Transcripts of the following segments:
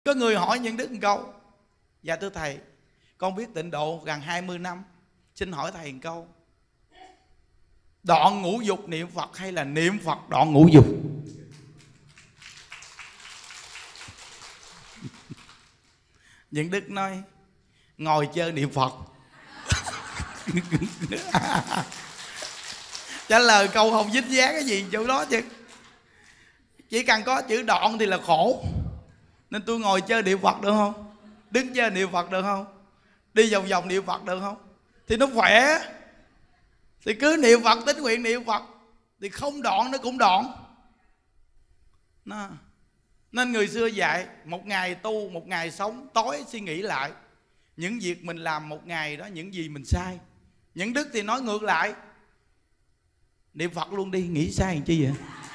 Có người hỏi Nhân Đức một câu: dạ thưa thầy, con biết tịnh độ gần 20 năm, xin hỏi thầy một câu, đoạn ngũ dục niệm Phật hay là niệm Phật đoạn ngũ dục? Nhân Đức nói: ngồi chơi niệm Phật. Trả lời câu không dính dáng cái gì chỗ đó chứ. Chỉ cần có chữ đoạn thì là khổ. Nên tôi ngồi chơi niệm Phật được không? Đứng chơi niệm Phật được không? Đi vòng vòng niệm Phật được không? Thì nó khỏe. Thì cứ niệm Phật, tín nguyện niệm Phật, thì không đoạn nó cũng đoạn. Nên người xưa dạy một ngày tu, một ngày sống, tối suy nghĩ lại những việc mình làm một ngày đó, những gì mình sai. Những Đức thì nói ngược lại: niệm Phật luôn đi, nghĩ sai làm chi vậy?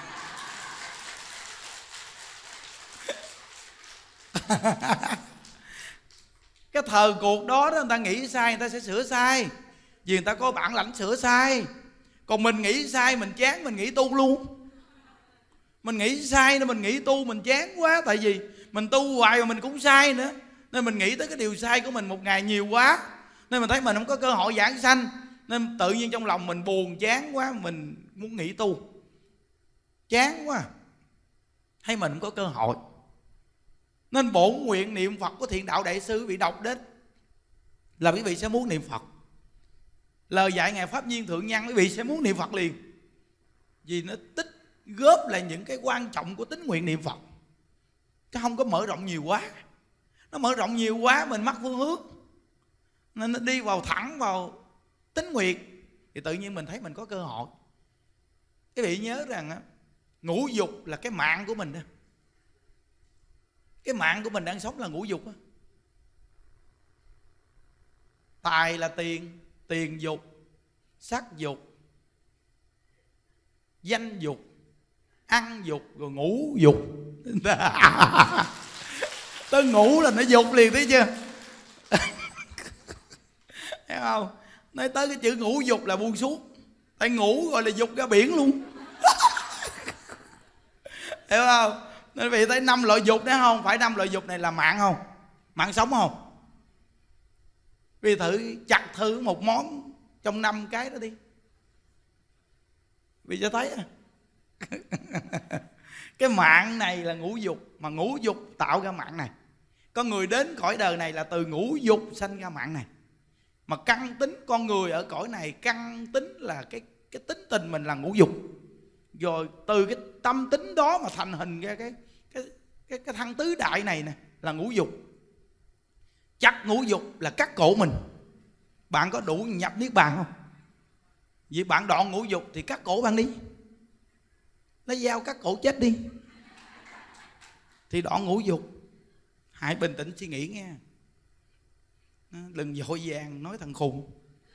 Cái thời cuộc đó người ta nghĩ sai, người ta sẽ sửa sai, vì người ta có bản lãnh sửa sai. Còn mình nghĩ sai, mình chán, mình nghĩ tu luôn. Mình nghĩ sai nên mình nghĩ tu, mình chán quá. Tại vì mình tu hoài mà mình cũng sai nữa, nên mình nghĩ tới cái điều sai của mình một ngày nhiều quá, nên mình thấy mình không có cơ hội giảng sanh. Nên tự nhiên trong lòng mình buồn chán quá, mình muốn nghỉ tu. Chán quá, hay mình không có cơ hội. Nên bổn nguyện niệm Phật của Thiện Đạo Đại Sư bị đọc đến là quý vị sẽ muốn niệm Phật. Lời dạy Ngài Pháp Nhiên Thượng Nhân quý vị sẽ muốn niệm Phật liền. Vì nó tích góp lại những cái quan trọng của tín nguyện niệm Phật, chứ không có mở rộng nhiều quá. Nó mở rộng nhiều quá mình mất phương hướng, nên nó đi vào thẳng vào tín nguyện thì tự nhiên mình thấy mình có cơ hội. Quý vị nhớ rằng ngũ dục là cái mạng của mình đó. Cái mạng của mình đang sống là ngũ dục đó. Tài là tiền, tiền dục, sắc dục, danh dục, ăn dục, rồi ngũ dục. Tới ngủ là nó dục liền, thấy chưa? Thấy không? Nói tới cái chữ ngũ dục là buông xuống. Tại ngủ gọi là dục ra biển luôn. Hiểu không? Nên vì thấy 5 loại dục đấy không? Phải 5 loại dục này là mạng không? Mạng sống không? Vì thử chặt thử một món trong 5 cái đó đi, vì cho thấy cái mạng này là ngũ dục, mà ngũ dục tạo ra mạng này. Có người đến cõi đời này là từ ngũ dục sanh ra mạng này. Mà căn tính con người ở cõi này, căn tính là cái tính tình mình là ngũ dục. Rồi từ cái tâm tính đó mà thành hình ra cái thân tứ đại này nè là ngũ dục. Chặt ngũ dục là cắt cổ mình. Bạn có đủ nhập niết bàn không? Vì bạn đoạn ngũ dục thì cắt cổ bạn đi, lấy dao cắt cổ chết đi, thì đoạn ngũ dục. Hãy bình tĩnh suy nghĩ nghe, đừng vội vàng nói thằng khùng.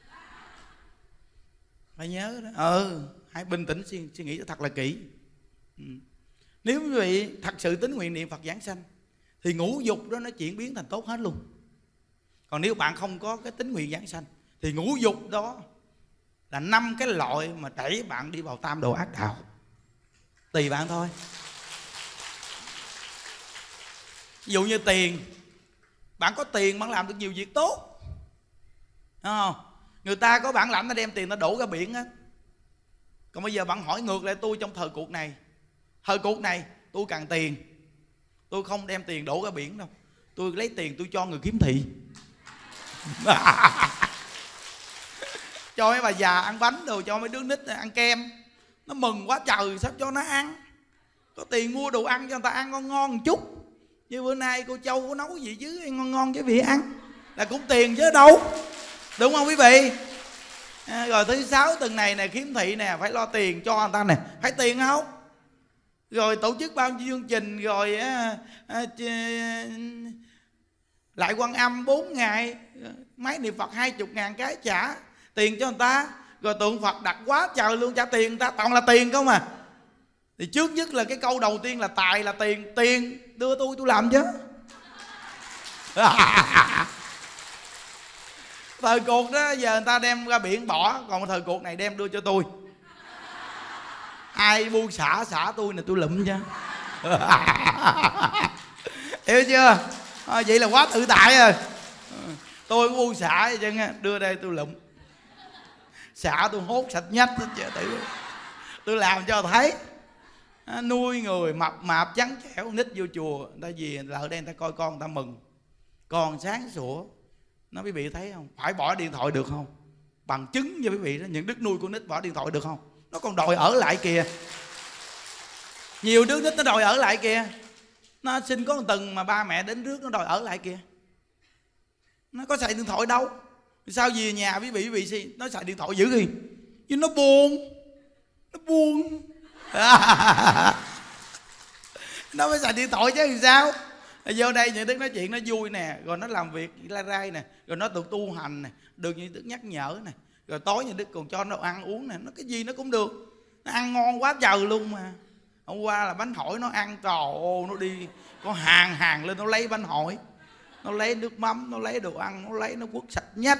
Phải nhớ đó. Hãy bình tĩnh suy nghĩ thật là kỹ. Nếu quý vị thật sự tín nguyện niệm Phật giảng sanh thì ngũ dục đó nó chuyển biến thành tốt hết luôn. Còn nếu bạn không có cái tín nguyện giảng sanh thì ngũ dục đó là 5 cái loại mà đẩy bạn đi vào tam đồ ác đạo. Tùy bạn thôi. Ví dụ như tiền, bạn có tiền bạn làm được nhiều việc tốt, đúng không? Người ta có bản lãnh nó đem tiền nó đổ ra biển á. Còn bây giờ bạn hỏi ngược lại tôi, trong thời cuộc này tôi cần tiền, tôi không đem tiền đổ ra biển đâu, tôi lấy tiền tôi cho người khiếm thị. Cho mấy bà già ăn bánh rồi, cho mấy đứa nít ăn kem, nó mừng quá trời, sắp cho nó ăn. Có tiền mua đồ ăn cho người ta ăn ngon ngon một chút. Như bữa nay cô Châu có nấu gì chứ ngon ngon cho vị ăn, là cũng tiền chứ đâu, đúng không quý vị? Rồi thứ 6 tuần này nè, khiếm thị nè, phải lo tiền cho người ta nè, phải tiền không? Rồi tổ chức bao nhiêu chương trình, rồi lại Quan Âm 4 ngày, máy niệm Phật 20.000 cái trả tiền cho người ta. Rồi tượng Phật đặt quá trời luôn, trả tiền người ta, toàn là tiền không à. Thì trước nhất là cái câu đầu tiên là tài là tiền. Tiền đưa tôi làm chứ. Thời cuộc đó giờ người ta đem ra biển bỏ, còn thời cuộc này đem đưa cho tôi. Ai buông xả tôi này tôi lụm chứ. hiểu chưa? Vậy là quá tự tại rồi. Tôi cũng buông xả vậy chứ, đưa đây tôi lụm xả, tôi hốt sạch nhách tự tôi làm cho thấy. Nuôi người mập mạp trắng trẻo, nít vô chùa người ta về lỡ đây người ta coi con người ta mừng, con sáng sủa. Nó quý vị thấy không, phải bỏ điện thoại được không? Bằng chứng cho quý vị đó, những đứa nuôi con nít bỏ điện thoại được không? Nó còn đòi ở lại kìa. Nhiều đứa nít nó đòi ở lại kìa. Nó sinh có một tuần mà ba mẹ đến rước nó đòi ở lại kìa. Nó có xài điện thoại đâu. Sao về nhà quý vị gì nó xài điện thoại dữ gì? Chứ nó buồn. Nó buồn. Nó mới xài điện thoại chứ làm sao. Vô đây những đứa nói chuyện nó vui nè, rồi nó làm việc la rai nè, rồi nó tự tu hành nè, được những đứa nhắc nhở nè, rồi tối những đứa còn cho nó ăn uống nè, nó cái gì nó cũng được. Nó ăn ngon quá trời luôn mà. Hôm qua là bánh hỏi nó ăn, trời ơi, nó đi có hàng lên nó lấy bánh hỏi, nó lấy nước mắm, nó lấy đồ ăn, nó lấy, nó quất sạch nhách.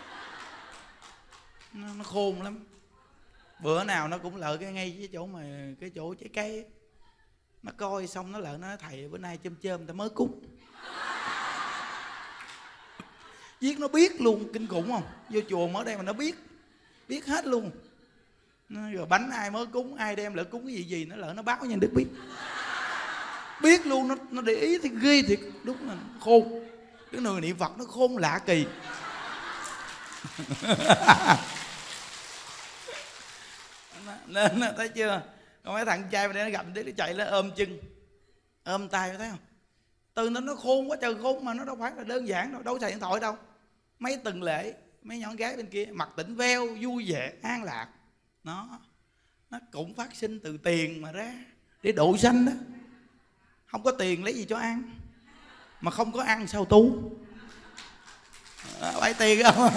Nó khôn lắm. Bữa nào nó cũng lỡ cái ngay cái chỗ mà cái chỗ trái cây, nó coi xong nó lỡ nó nói thầy bữa nay chôm ta mới cúng. Viết nó biết luôn, kinh khủng không? Vô chùa mới đây mà nó biết hết luôn. Rồi bánh ai mới cúng, ai đem lỡ cúng cái gì nó lỡ nó báo cho nhân đức biết luôn. Nó để ý thì ghê thiệt, đúng là khôn. Cái người niệm Phật nó khôn lạ kỳ. Nên thấy chưa, còn mấy thằng trai mà nó gặp nó chạy lên ôm chân ôm tay, thấy không? Từ nó khôn quá trời khôn, mà nó đâu phải là đơn giản đâu, đâu xài điện thoại đâu. Mấy tuần lễ mấy nhỏ gái bên kia mặt tỉnh veo, vui vẻ an lạc. Nó cũng phát sinh từ tiền mà ra để độ sanh đó. Không có tiền lấy gì cho ăn, mà không có ăn sao tu? Phải tiền không?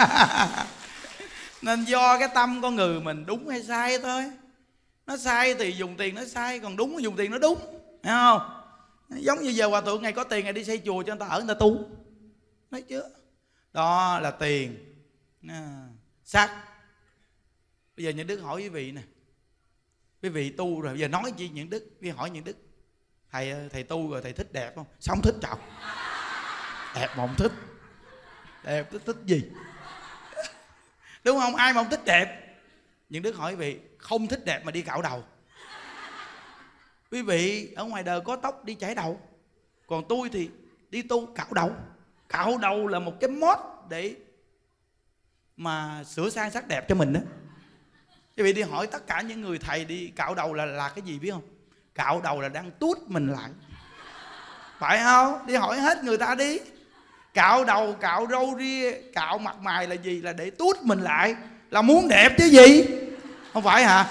Nên do cái tâm con người mình đúng hay sai thôi. Nó sai thì dùng tiền nó sai, còn đúng thì dùng tiền nó đúng, thấy không? Giống như giờ hòa thượng ngày có tiền ngày đi xây chùa cho người ta ở, người ta tu, thấy chưa? Đó là tiền, sắc. Bây giờ những đức hỏi quý vị nè, quý vị tu rồi, giờ nói chi những đức, quý vị hỏi những đức, thầy tu rồi thầy thích đẹp không? Sao không thích trời? Đẹp mà không thích, đẹp thích gì? Đúng không? Ai mà không thích đẹp? Những đức hỏi quý vị, không thích đẹp mà đi cạo đầu. Quý vị ở ngoài đời có tóc đi chải đầu, còn tôi thì đi tu cạo đầu. Cạo đầu là một cái mốt để mà sửa sang sắc đẹp cho mình đó. Quý vị đi hỏi tất cả những người thầy đi cạo đầu là cái gì biết không? Cạo đầu là đang tút mình lại, phải không? Đi hỏi hết người ta đi. Cạo đầu, cạo râu ria, cạo mặt mày là gì? Là để tút mình lại, là muốn đẹp chứ gì, không phải hả?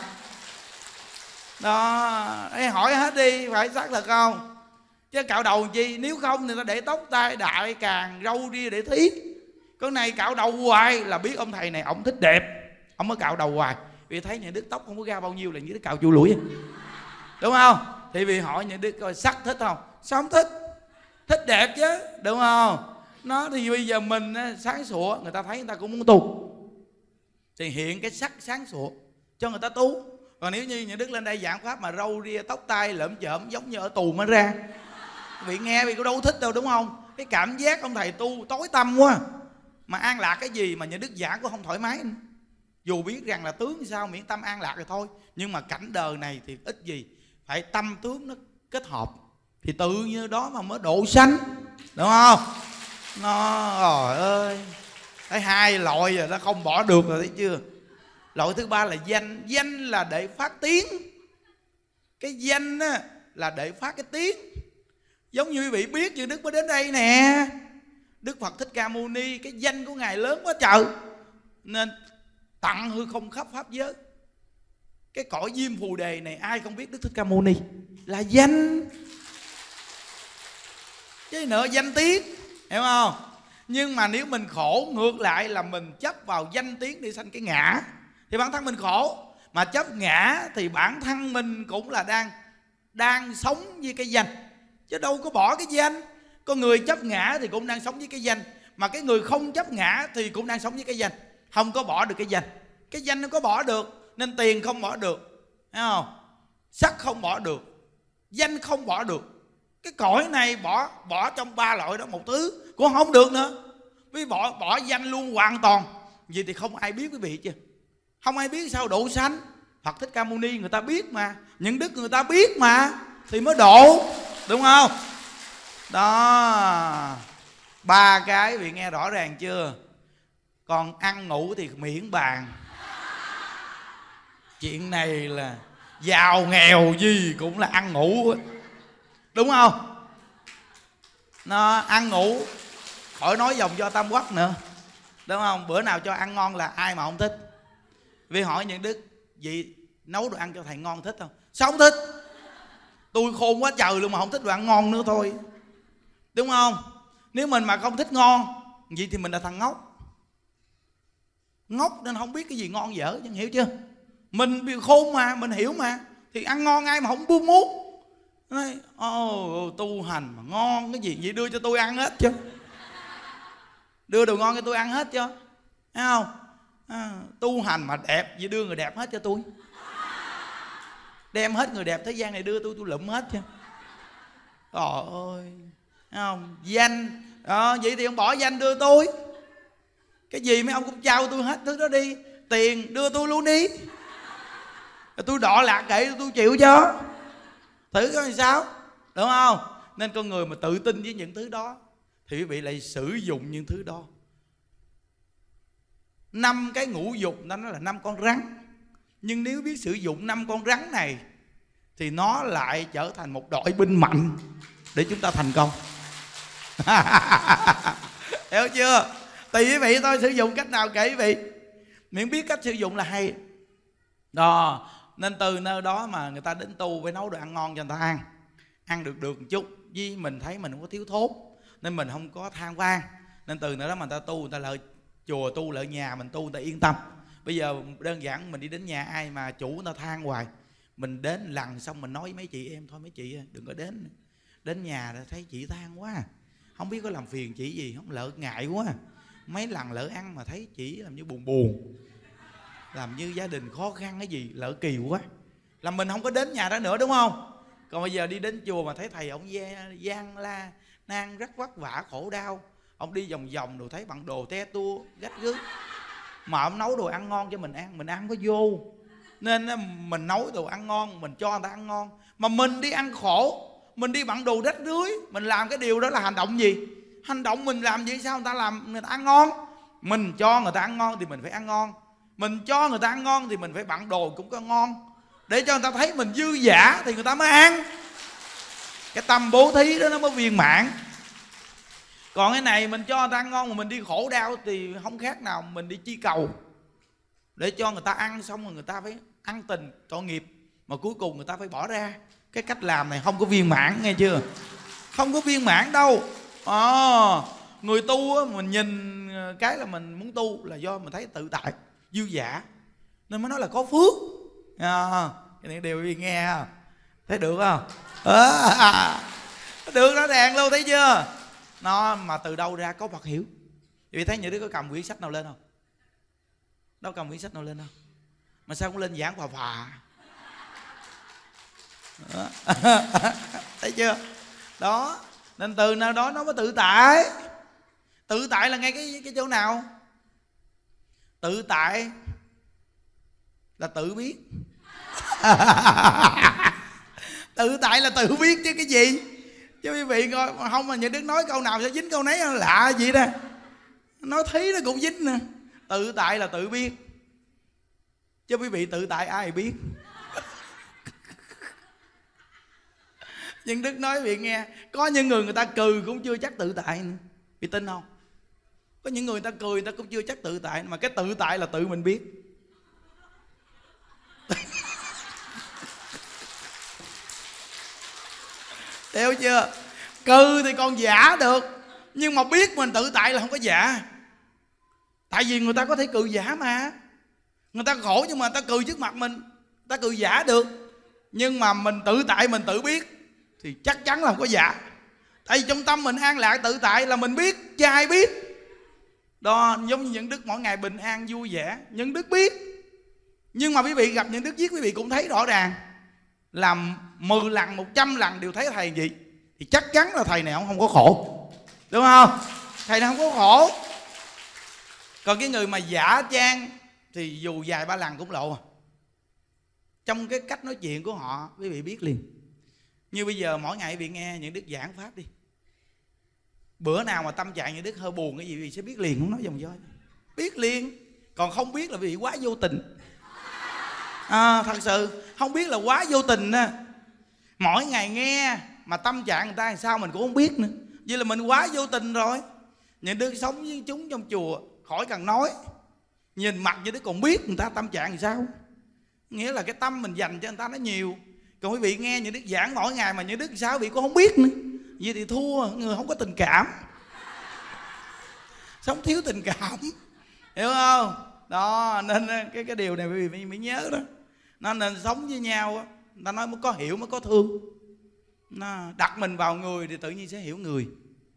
Đó, đi hỏi hết đi, phải xác thực không? Chứ cạo đầu làm chi? Nếu không thì ta để tóc tai đại càng râu ria để thí. Con này cạo đầu hoài là biết ông thầy này ông thích đẹp, ông mới cạo đầu hoài. Vì thấy những đứa tóc không có ra bao nhiêu là những đứa cạo chu lũi, đúng không? Thì vì hỏi những đứa coi sắc thích không? Sao không thích? Thích đẹp chứ, đúng không? Nó thì bây giờ mình sáng sủa, người ta thấy người ta cũng muốn tu, thì hiện cái sắc sáng sủa cho người ta tu. Còn nếu như những đức lên đây giảng pháp mà râu ria tóc tai lởm chởm giống như ở tù mới ra, vị nghe vì cũng đâu thích đâu, đúng không? Cái cảm giác ông thầy tu tối tâm quá, mà an lạc cái gì mà những đức giảng cũng không thoải mái. Dù biết rằng là tướng sao miễn tâm an lạc rồi thôi, nhưng mà cảnh đời này thì ít gì phải tâm tướng nó kết hợp, thì tự như đó mà mới độ sanh, đúng không? Nó trời ơi, thấy hai loại rồi nó không bỏ được rồi, thấy chưa? Loại thứ ba là danh. Danh là để phát tiếng. Cái danh á, là để phát cái tiếng. Giống như quý vị biết như Đức mới đến đây nè, Đức Phật Thích Ca Mâu Ni, cái danh của Ngài lớn quá trời, nên tặng hư không khắp pháp giới. Cái cõi Diêm Phù Đề này ai không biết Đức Thích Ca Mâu Ni? Là danh, chứ nợ danh tiếng, hiểu không? Nhưng mà nếu mình khổ ngược lại là mình chấp vào danh tiếng để sanh cái ngã, thì bản thân mình khổ. Mà chấp ngã thì bản thân mình cũng là đang sống với cái danh, chứ đâu có bỏ cái danh. Con người chấp ngã thì cũng đang sống với cái danh, mà cái người không chấp ngã thì cũng đang sống với cái danh, không có bỏ được cái danh. Cái danh nó có bỏ được, nên tiền không bỏ được, thấy không? Sắc không bỏ được, danh không bỏ được, Cái cõi này bỏ trong 3 loại đó một thứ cũng không được nữa. Quý vị bỏ danh luôn hoàn toàn. Vậy thì không ai biết quý vị chứ. Không ai biết sao độ sanh. Phật Thích Ca Mâu Ni người ta biết mà, những đức người ta biết mà, thì mới độ, đúng không? Đó, 3 cái quý vị nghe rõ ràng chưa? Còn ăn ngủ thì miễn bàn. Chuyện này là giàu nghèo gì cũng là ăn ngủ, đúng không? Nó ăn ngủ khỏi nói vòng do tam quốc nữa, đúng không? Bữa nào cho ăn ngon là ai mà không thích. Vì hỏi những đức vậy nấu đồ ăn cho thầy ngon thích không? Sao không thích? Tôi khôn quá trời luôn mà không thích đồ ăn ngon nữa thôi, đúng không? Nếu mình mà không thích ngon vậy thì mình là thằng ngốc. Ngốc nên không biết cái gì ngon dở, nhưng hiểu chưa? Mình bị khôn mà, mình hiểu mà, thì ăn ngon ai mà không muốn. Nói tu hành mà ngon cái gì vậy, đưa cho tôi ăn hết chứ, đưa đồ ngon cho tôi ăn hết chứ, thấy không? Tu hành mà đẹp vậy đưa người đẹp hết cho tôi, đem hết người đẹp thế gian này đưa tôi lụm hết chứ. Trời ơi, thấy không? Danh vậy thì ông bỏ danh đưa tôi. Cái gì mấy ông cũng trao tôi hết thứ đó đi. Tiền đưa tôi luôn đi, tôi đọ lạc kệ tôi chịu cho. Thử coi sao, đúng không? Nên con người mà tự tin với những thứ đó thì quý vị lại sử dụng những thứ đó. 5 cái ngũ dục nó nói là 5 con rắn. Nhưng nếu biết sử dụng 5 con rắn này thì nó lại trở thành một đội binh mạnh để chúng ta thành công. Hiểu chưa? Tùy quý vị thôi, sử dụng cách nào kệ quý vị, miễn biết cách sử dụng là hay. Đó, nên từ nơi đó mà người ta đến tu phải nấu đồ ăn ngon cho người ta ăn. Ăn được một chút, vì mình thấy mình không có thiếu thốn nên mình không có than van. Nên từ nơi đó mà người ta tu, người ta lợi chùa tu, lợi nhà mình tu, người ta yên tâm. Bây giờ đơn giản mình đi đến nhà ai mà chủ người ta than hoài, mình đến lần xong mình nói với mấy chị em thôi, mấy chị đừng có đến nhà rồi thấy chị than quá, không biết có làm phiền chị gì không, lỡ ngại quá. Mấy lần lỡ ăn mà thấy chị làm như buồn, làm như gia đình khó khăn cái gì, lỡ kỳ quá, là mình không có đến nhà đó nữa, đúng không? Còn bây giờ đi đến chùa mà thấy thầy ông gian la nan rất vất vả khổ đau, ông đi vòng vòng rồi thấy bằng đồ te tua gách gước, mà ông nấu đồ ăn ngon cho mình ăn không có vô. Nên mình nấu đồ ăn ngon, mình cho người ta ăn ngon, mà mình đi ăn khổ, mình đi bằng đồ rách rưới, mình làm cái điều đó là hành động gì? Hành động mình làm gì sao người ta làm người ta ăn ngon? Mình cho người ta ăn ngon thì mình phải ăn ngon, mình cho người ta ăn ngon thì mình phải bận đồ cũng có ngon, để cho người ta thấy mình dư dả thì người ta mới ăn. Cái tâm bố thí đó nó mới viên mãn. Còn cái này mình cho người ta ăn ngon mà mình đi khổ đau thì không khác nào mình đi chi cầu để cho người ta ăn, xong rồi người ta phải ăn tình tội nghiệp, mà cuối cùng người ta phải bỏ ra. Cái cách làm này không có viên mãn, nghe chưa? Không có viên mãn đâu. Người tu mình nhìn cái là mình muốn tu là do mình thấy tự tại dư dả nên mới nói là có phước. Cái này đều nghe không? Thấy được không? Được rõ ràng luôn, thấy chưa? Nó mà từ đâu ra có Phật hiểu. Vì thấy những đứa có cầm quyển sách nào lên không? Đâu cầm quyển sách nào lên không? Mà sao cũng lên giảng phà. Thấy chưa? Đó, nên từ nào đó nó mới tự tại. Tự tại là ngay cái chỗ nào? Tự tại là tự biết. Tự tại là tự biết chứ cái gì. Chứ quý vị coi không mà những đứa nói câu nào sẽ dính câu nấy lạ gì đó. Nói thí nó cũng dính nè. Tự tại là tự biết. Chứ quý vị tự tại ai biết. Nhưng Đức nói quý vị nghe, có những người ta cười cũng chưa chắc tự tại nữa. Quý tin không? Có những người ta cười người ta cũng chưa chắc tự tại. Mà cái tự tại là tự mình biết. Hiểu chưa? Cười thì còn giả được, nhưng mà biết mình tự tại là không có giả. Tại vì người ta có thể cười giả mà. Người ta khổ nhưng mà người ta cười trước mặt mình, người ta cười giả được. Nhưng mà mình tự tại mình tự biết thì chắc chắn là không có giả. Tại vì trong tâm mình an lạc tự tại là mình biết, chứ ai biết. Đó, giống như những đức mỗi ngày bình an vui vẻ, những đức biết. Nhưng mà quý vị gặp những đức viết quý vị cũng thấy rõ ràng. Làm 10 lần, 100 lần đều thấy thầy gì. thì chắc chắn là thầy này ông không có khổ, đúng không? Thầy này không có khổ. Còn cái người mà giả trang thì dù vài ba lần cũng lộ. Trong cái cách nói chuyện của họ quý vị biết liền. Như bây giờ mỗi ngày quý vị nghe những đức giảng pháp đi, bữa nào mà tâm trạng những đức hơi buồn cái gì quý vị sẽ biết liền, không nói vòng vo, biết liền. Còn không biết là quý vị quá vô tình. Thật sự không biết là quá vô tình á. Mỗi ngày nghe mà tâm trạng người ta làm sao mình cũng không biết nữa. Vậy là mình quá vô tình rồi. Những đứa sống với chúng trong chùa khỏi cần nói, nhìn mặt như đứa còn biết người ta tâm trạng làm sao. Nghĩa là cái tâm mình dành cho người ta nó nhiều. Còn quý vị nghe những đức giảng mỗi ngày mà những đức sao quý vị cũng không biết nữa. Vậy thì thua, người không có tình cảm, sống thiếu tình cảm, hiểu không? Đó, nên cái điều này quý vị mới nhớ đó. Nó nên sống với nhau, người ta nói mới có hiểu mới có thương. Nó đặt mình vào người thì tự nhiên sẽ hiểu người.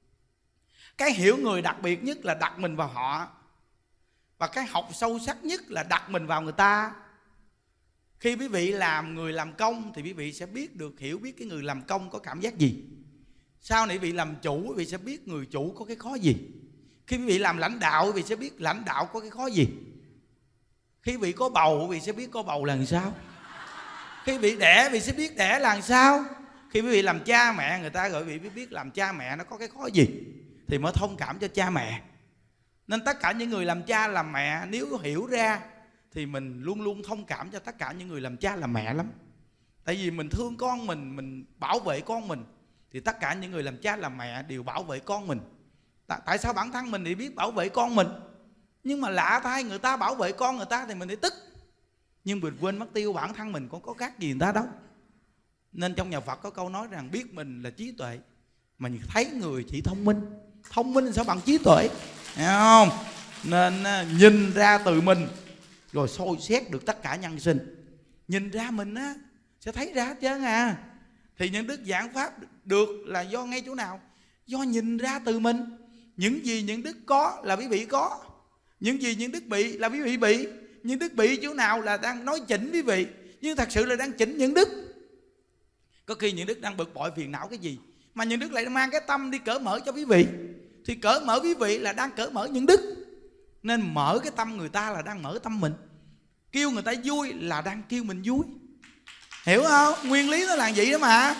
Cái hiểu người đặc biệt nhất là đặt mình vào họ. Và cái học sâu sắc nhất là đặt mình vào người ta. Khi quý vị làm người làm công thì quý vị sẽ biết được, hiểu biết cái người làm công có cảm giác gì. Sau này quý vị làm chủ, quý vị sẽ biết người chủ có cái khó gì. Khi quý vị làm lãnh đạo, quý vị sẽ biết lãnh đạo có cái khó gì. Khi quý vị có bầu, quý vị sẽ biết có bầu là làm sao. Khi quý vị đẻ, quý vị sẽ biết đẻ là làm sao. Khi quý vị làm cha mẹ, người ta gọi quý vị biết làm cha mẹ nó có cái khó gì, thì mới thông cảm cho cha mẹ. Nên tất cả những người làm cha làm mẹ nếu hiểu ra thì mình luôn luôn thông cảm cho tất cả những người làm cha làm mẹ lắm. Tại vì mình thương con mình bảo vệ con mình, thì tất cả những người làm cha làm mẹ đều bảo vệ con mình. Tại sao bản thân mình thì biết bảo vệ con mình, nhưng mà lạ thay người ta bảo vệ con người ta thì mình lại tức. Nhưng mình quên mất tiêu bản thân mình cũng có khác gì người ta đâu. Nên trong nhà Phật có câu nói rằng biết mình là trí tuệ, mà thấy người chỉ thông minh. Thông minh sao bằng trí tuệ, hiểu không? Nên nhìn ra từ mình rồi soi xét được tất cả nhân sinh. Nhìn ra mình á sẽ thấy ra hết trơn à. Thì những đức giảng pháp được là do ngay chỗ nào? Do nhìn ra từ mình. Những gì những đức có là quý vị có, những gì những đức bị là quý vị bị. Những đức bị chỗ nào là đang nói chỉnh quý vị, nhưng thật sự là đang chỉnh những đức. Có khi những đức đang bực bội phiền não cái gì mà những đức lại mang cái tâm đi cởi mở cho quý vị, thì cởi mở quý vị là đang cởi mở những đức. Nên mở cái tâm người ta là đang mở tâm mình. Kêu người ta vui là đang kêu mình vui, hiểu không? Nguyên lý nó là vậy đó mà.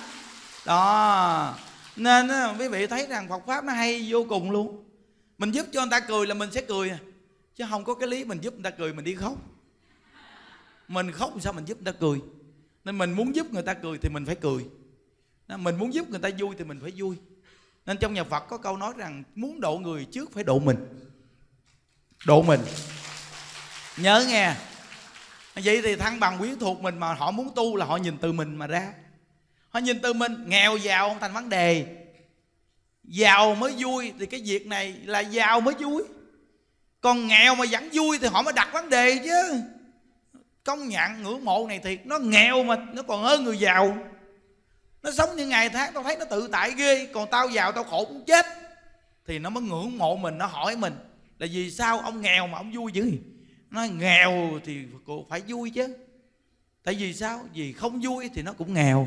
Đó, nên quý vị thấy rằng Phật Pháp nó hay vô cùng luôn. Mình giúp cho người ta cười là mình sẽ cười, chứ không có cái lý mình giúp người ta cười mình đi khóc. Mình khóc sao mình giúp người ta cười. Nên mình muốn giúp người ta cười thì mình phải cười, mình muốn giúp người ta vui thì mình phải vui. Nên trong nhà Phật có câu nói rằng muốn độ người trước phải độ mình. Độ mình, nhớ nghe. Vậy thì thân bằng quyến thuộc mình mà họ muốn tu là họ nhìn từ mình mà ra. Họ nhìn từ mình, nghèo giàu không thành vấn đề. Giàu mới vui thì cái việc này là giàu mới vui. Còn nghèo mà vẫn vui thì họ mới đặt vấn đề chứ. Công nhận ngưỡng mộ này thiệt, nó nghèo mà nó còn hơn người giàu. Nó sống như ngày tháng tao thấy nó tự tại ghê, còn tao giàu tao khổ cũng chết. Thì nó mới ngưỡng mộ mình, nó hỏi mình là vì sao ông nghèo mà ông vui dữ. Nói nghèo thì phải vui chứ. Tại vì sao? Vì không vui thì nó cũng nghèo.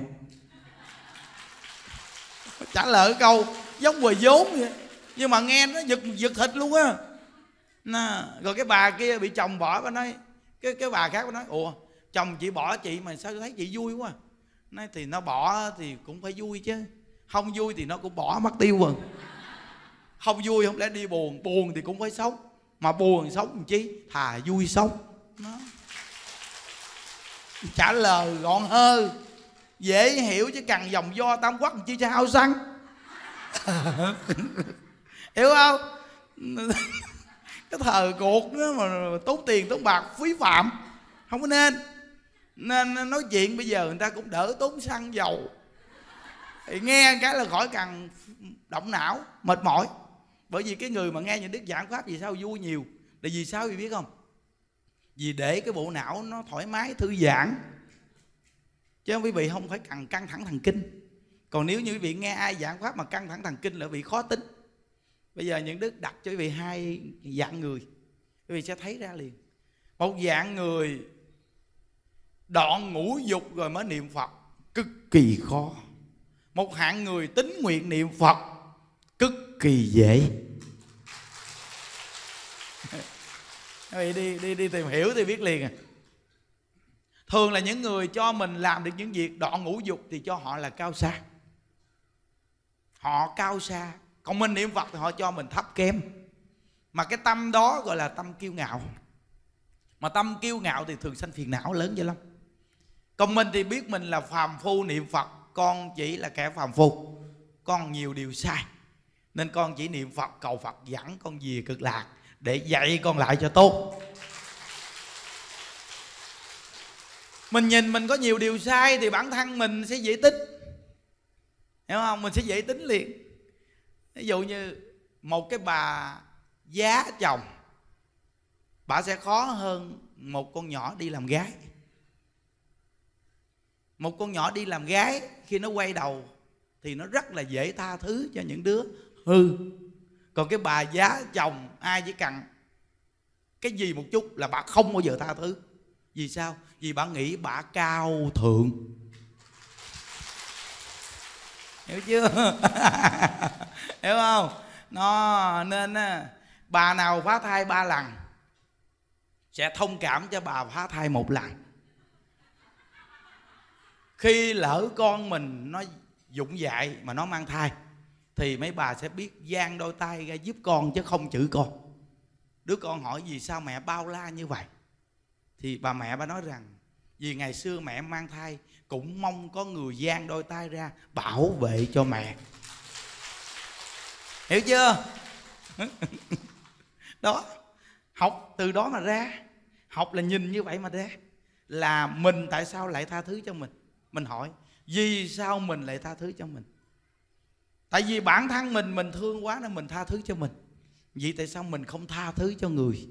Trả lời câu giống quầy vốn vậy, nhưng mà nghe nó giật thịt luôn á. Rồi cái bà kia bị chồng bỏ, bà nói cái bà khác bà nói ủa chồng chị bỏ chị mà sao thấy chị vui quá. Nói thì nó bỏ thì cũng phải vui chứ, không vui thì nó cũng bỏ mất tiêu rồi. Không vui không lẽ đi buồn, buồn thì cũng phải sống, mà buồn sống làm chi, thà vui sống. Đó. Trả lời gọn hơn, dễ hiểu, chứ cần vòng vo tam quốc chi cho hao xăng. Hiểu không? Cái thời cuộc đó mà tốn tiền tốn bạc phí phạm không có nên. Nên nói chuyện bây giờ người ta cũng đỡ tốn xăng dầu, thì nghe cái là khỏi cần động não mệt mỏi. Bởi vì cái người mà nghe những đức giảng pháp vì sao vui nhiều là vì sao quý vị biết không? Vì để cái bộ não nó thoải mái thư giãn, chứ quý vị không phải cần căng thẳng thần kinh. Còn nếu như quý vị nghe ai giảng pháp mà căng thẳng thần kinh là quý vị khó tính. Bây giờ những đức đặt cho quý vị hai dạng người, quý vị sẽ thấy ra liền. Một dạng người đoạn ngũ dục rồi mới niệm Phật cực kỳ khó. một hạng người tín nguyện niệm Phật cực kỳ dễ. Đi tìm hiểu thì biết liền à. Thường là những người cho mình làm được những việc đoạn ngũ dục thì cho họ là cao xa. Họ cao xa. Còn mình niệm Phật thì họ cho mình thấp kém. Mà cái tâm đó gọi là tâm kiêu ngạo. Mà tâm kiêu ngạo thì thường sanh phiền não lớn dữ lắm. Còn mình thì biết mình là phàm phu niệm Phật. Con chỉ là kẻ phàm phu, con nhiều điều sai, nên con chỉ niệm Phật cầu Phật dẫn con về cực lạc để dạy con lại cho tốt. Mình nhìn mình có nhiều điều sai thì bản thân mình sẽ dễ tính, hiểu không? Mình sẽ dễ tính liền. Ví dụ như một cái bà giá chồng, bà sẽ khó hơn một con nhỏ đi làm gái. Một con nhỏ đi làm gái khi nó quay đầu thì nó rất là dễ tha thứ cho những đứa hư. Còn cái bà giá chồng, ai chỉ cần cái gì một chút là bà không bao giờ tha thứ. Vì sao? Vì bà nghĩ bà cao thượng. Hiểu chưa? Hiểu không? Nó nên bà nào phá thai 3 lần sẽ thông cảm cho bà phá thai 1 lần. Khi lỡ con mình nó vụng dại mà nó mang thai thì mấy bà sẽ biết giang đôi tay ra giúp con chứ không chửi con. Đứa con hỏi vì sao mẹ bao la như vậy thì bà mẹ bà nói rằng vì ngày xưa mẹ mang thai cũng mong có người giang đôi tay ra bảo vệ cho mẹ. Hiểu chưa? Đó, học từ đó mà ra. Học là nhìn như vậy mà ra. Là mình tại sao lại tha thứ cho mình? Mình hỏi vì sao mình lại tha thứ cho mình? Tại vì bản thân mình thương quá nên mình tha thứ cho mình. Vậy tại sao mình không tha thứ cho người?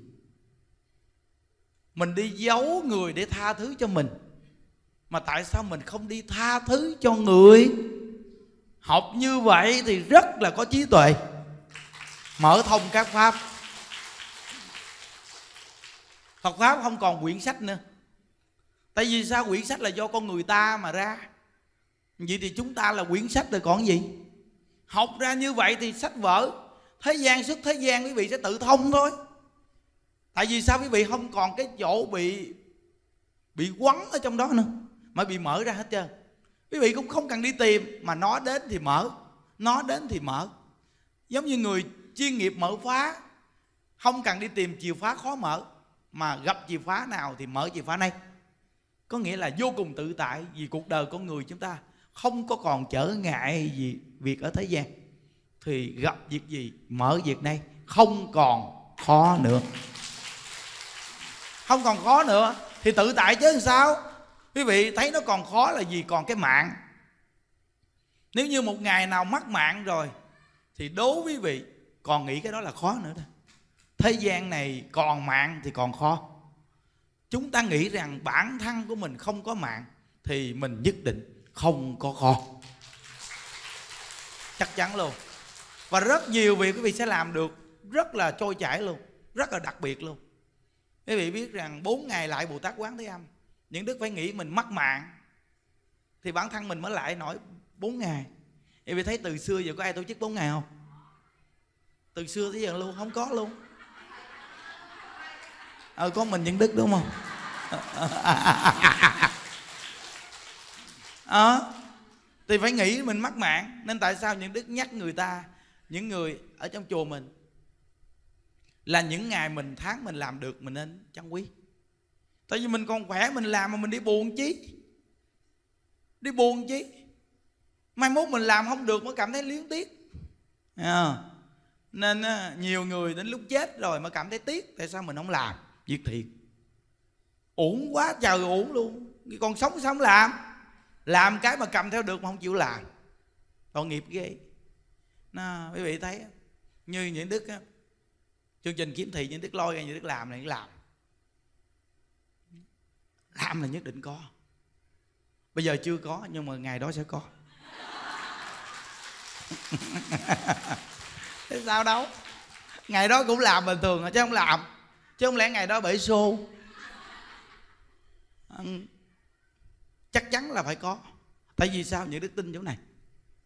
Mình đi giấu người để tha thứ cho mình, mà tại sao mình không đi tha thứ cho người? Học như vậy thì rất là có trí tuệ, mở thông các pháp. Phật pháp không còn quyển sách nữa. Tại vì sao? Quyển sách là do con người ta mà ra. Vậy thì chúng ta là quyển sách rồi còn gì? Học ra như vậy thì sách vở thế gian xuất thế gian quý vị sẽ tự thông thôi. Tại vì sao? Quý vị không còn cái chỗ bị quấn ở trong đó nữa, mà bị mở ra hết trơn. Quý vị cũng không cần đi tìm, mà nó đến thì mở, nó đến thì mở. Giống như người chuyên nghiệp mở khóa, không cần đi tìm chìa khóa khó mở, mà gặp chìa khóa nào thì mở chìa khóa này. Có nghĩa là vô cùng tự tại. Vì cuộc đời con người chúng ta không có còn trở ngại gì việc ở thế gian, thì gặp việc gì mở việc này, không còn khó nữa. Không còn khó nữa thì tự tại chứ sao? Quý vị thấy nó còn khó là gì? Còn cái mạng. Nếu như một ngày nào mất mạng rồi thì đố quý vị còn nghĩ cái đó là khó nữa đó. Thế gian này còn mạng thì còn khó. Chúng ta nghĩ rằng bản thân của mình không có mạng thì mình nhất định không có khó. Chắc chắn luôn. Và rất nhiều việc quý vị sẽ làm được rất là trôi chảy luôn, rất là đặc biệt luôn. Quý vị biết rằng 4 ngày lại Bồ Tát Quán Thế Âm, những đức phải nghĩ mình mất mạng thì bản thân mình mới lại nổi 4 ngày. Quý vị thấy từ xưa giờ có ai tổ chức 4 ngày không? Từ xưa tới giờ luôn không có luôn. Có mình những đức đúng không? Thì phải nghĩ mình mất mạng. Nên tại sao những đức nhắc người ta, những người ở trong chùa mình, là những ngày mình tháng mình làm được mình nên trân quý. Tại vì mình còn khỏe mình làm mà mình đi buồn chí. Đi buồn chí. Mai mốt mình làm không được mới cảm thấy luyến tiếc. Nên nhiều người đến lúc chết rồi mới cảm thấy tiếc. Tại sao mình không làm việc thiện? Uổng quá trời uổng luôn. Còn sống làm cái mà cầm theo được mà không chịu làm, tội nghiệp ghê. Quý vị thấy như những đức á, chương trình kiếm thị những đức lôi ra, những đức làm này làm là nhất định có. Bây giờ chưa có nhưng mà ngày đó sẽ có. Thế sao đâu, ngày đó cũng làm bình thường chứ không làm. Chứ không lẽ ngày đó bể xô. Chắc chắn là phải có. Tại vì sao? Những đức tin chỗ này.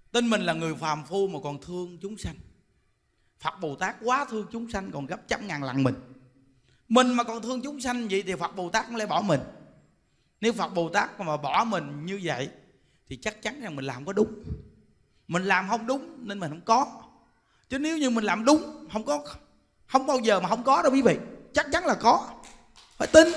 Tin mình là người phàm phu mà còn thương chúng sanh. Phật Bồ Tát quá thương chúng sanh còn gấp trăm ngàn lần mình. Mình mà còn thương chúng sanh vậy thì Phật Bồ Tát cũng lại bỏ mình. Nếu Phật Bồ Tát mà bỏ mình như vậy thì chắc chắn rằng mình làm có đúng. Mình làm không đúng nên mình không có. Chứ nếu như mình làm đúng, không bao giờ mà không có đâu quý vị. Chắc chắn là có. Phải tin.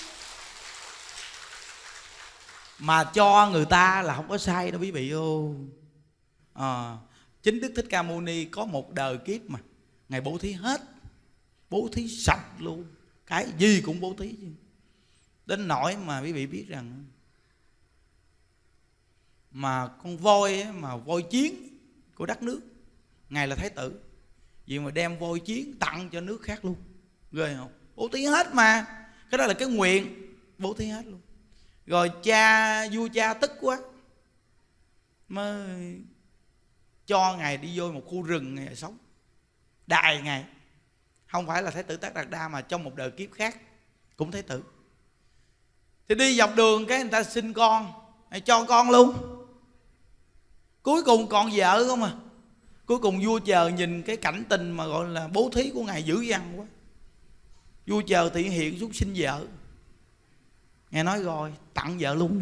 Mà cho người ta là không có sai đâu quý vị ơi. Chính Đức Thích Ca Mâu Ni có một đời kiếp mà Ngài bố thí hết. Bố thí sạch luôn. Cái gì cũng bố thí. Đến nỗi mà quý vị biết rằng mà con voi mà voi chiến của đất nước, Ngài là Thái tử, vì mà đem voi chiến tặng cho nước khác luôn. Ghê không? Bố thí hết mà. Cái đó là cái nguyện. Bố thí hết luôn. Rồi vua cha tức quá mới cho Ngài đi vô một khu rừng Ngài sống. Đài Ngài. Không phải là Thái tử Tất Đạt Đa mà trong một đời kiếp khác cũng Thái tử. Thì đi dọc đường cái người ta sinh con, cho con luôn. Cuối cùng còn vợ không à. Cuối cùng vua chờ nhìn cái cảnh tình mà gọi là bố thí của Ngài dữ dằn quá. Vua chờ thị hiện xuống sinh vợ. Ngài nói rồi tặng vợ luôn.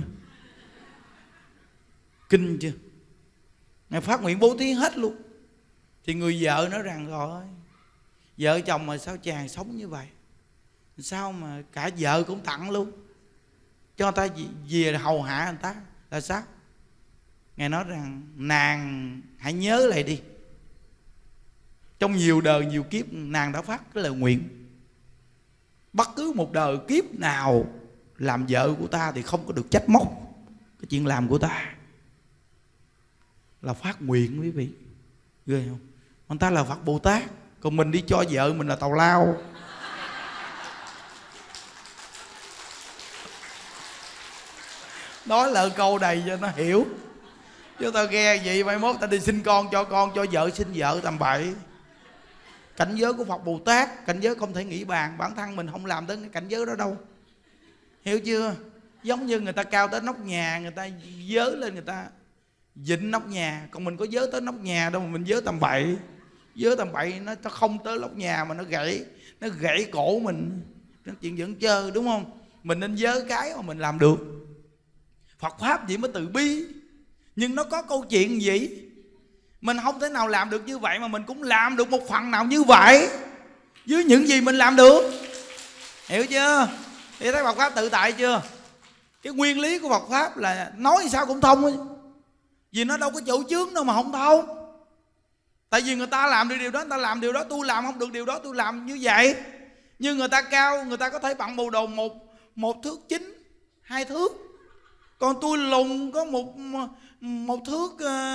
Kinh chưa? Ngài phát nguyện bố thí hết luôn. Thì người vợ nói rằng rồi vợ chồng mà sao chàng sống như vậy? Sao mà cả vợ cũng tặng luôn? Cho người ta về hầu hạ người ta là sao? Ngài nói rằng nàng hãy nhớ lại đi. Trong nhiều đời nhiều kiếp nàng đã phát cái lời nguyện. Bất cứ một đời kiếp nào làm vợ của ta thì không có được trách móc cái chuyện làm của ta. Là phát nguyện quý vị. Ghê không? Người ta là Phật Bồ Tát, còn mình đi cho vợ mình là tào lao. Nói lời câu này cho nó hiểu. Chứ tao nghe vậy mai mốt ta đi sinh con cho vợ sinh vợ tầm bậy. Cảnh giới của Phật Bồ Tát, cảnh giới không thể nghĩ bàn. Bản thân mình không làm tới cái cảnh giới đó đâu. Hiểu chưa? Giống như người ta cao tới nóc nhà, người ta dớ lên, người ta vịnh nóc nhà. Còn mình có dớ tới nóc nhà đâu mà mình dớ tầm bậy. Dớ tầm bậy nó không tới nóc nhà mà nó gãy cổ mình. Nó chuyện dẫn chơi đúng không? Mình nên dớ cái mà mình làm được. Phật Pháp vậy mới từ bi. Nhưng nó có câu chuyện gì? Mình không thể nào làm được như vậy, mà mình cũng làm được một phần nào như vậy với những gì mình làm được. Hiểu chưa? Thì thấy Phật Pháp tự tại chưa? Cái nguyên lý của Phật Pháp là nói sao cũng thông ấy. Vì nó đâu có chỗ chướng đâu mà không thông. Tại vì người ta làm được điều đó, người ta làm điều đó. Tôi làm không được điều đó, tôi làm như vậy. Nhưng người ta cao, người ta có thể bằng bộ đồ một thước 9, 2 thước. Còn tôi lùn có một thước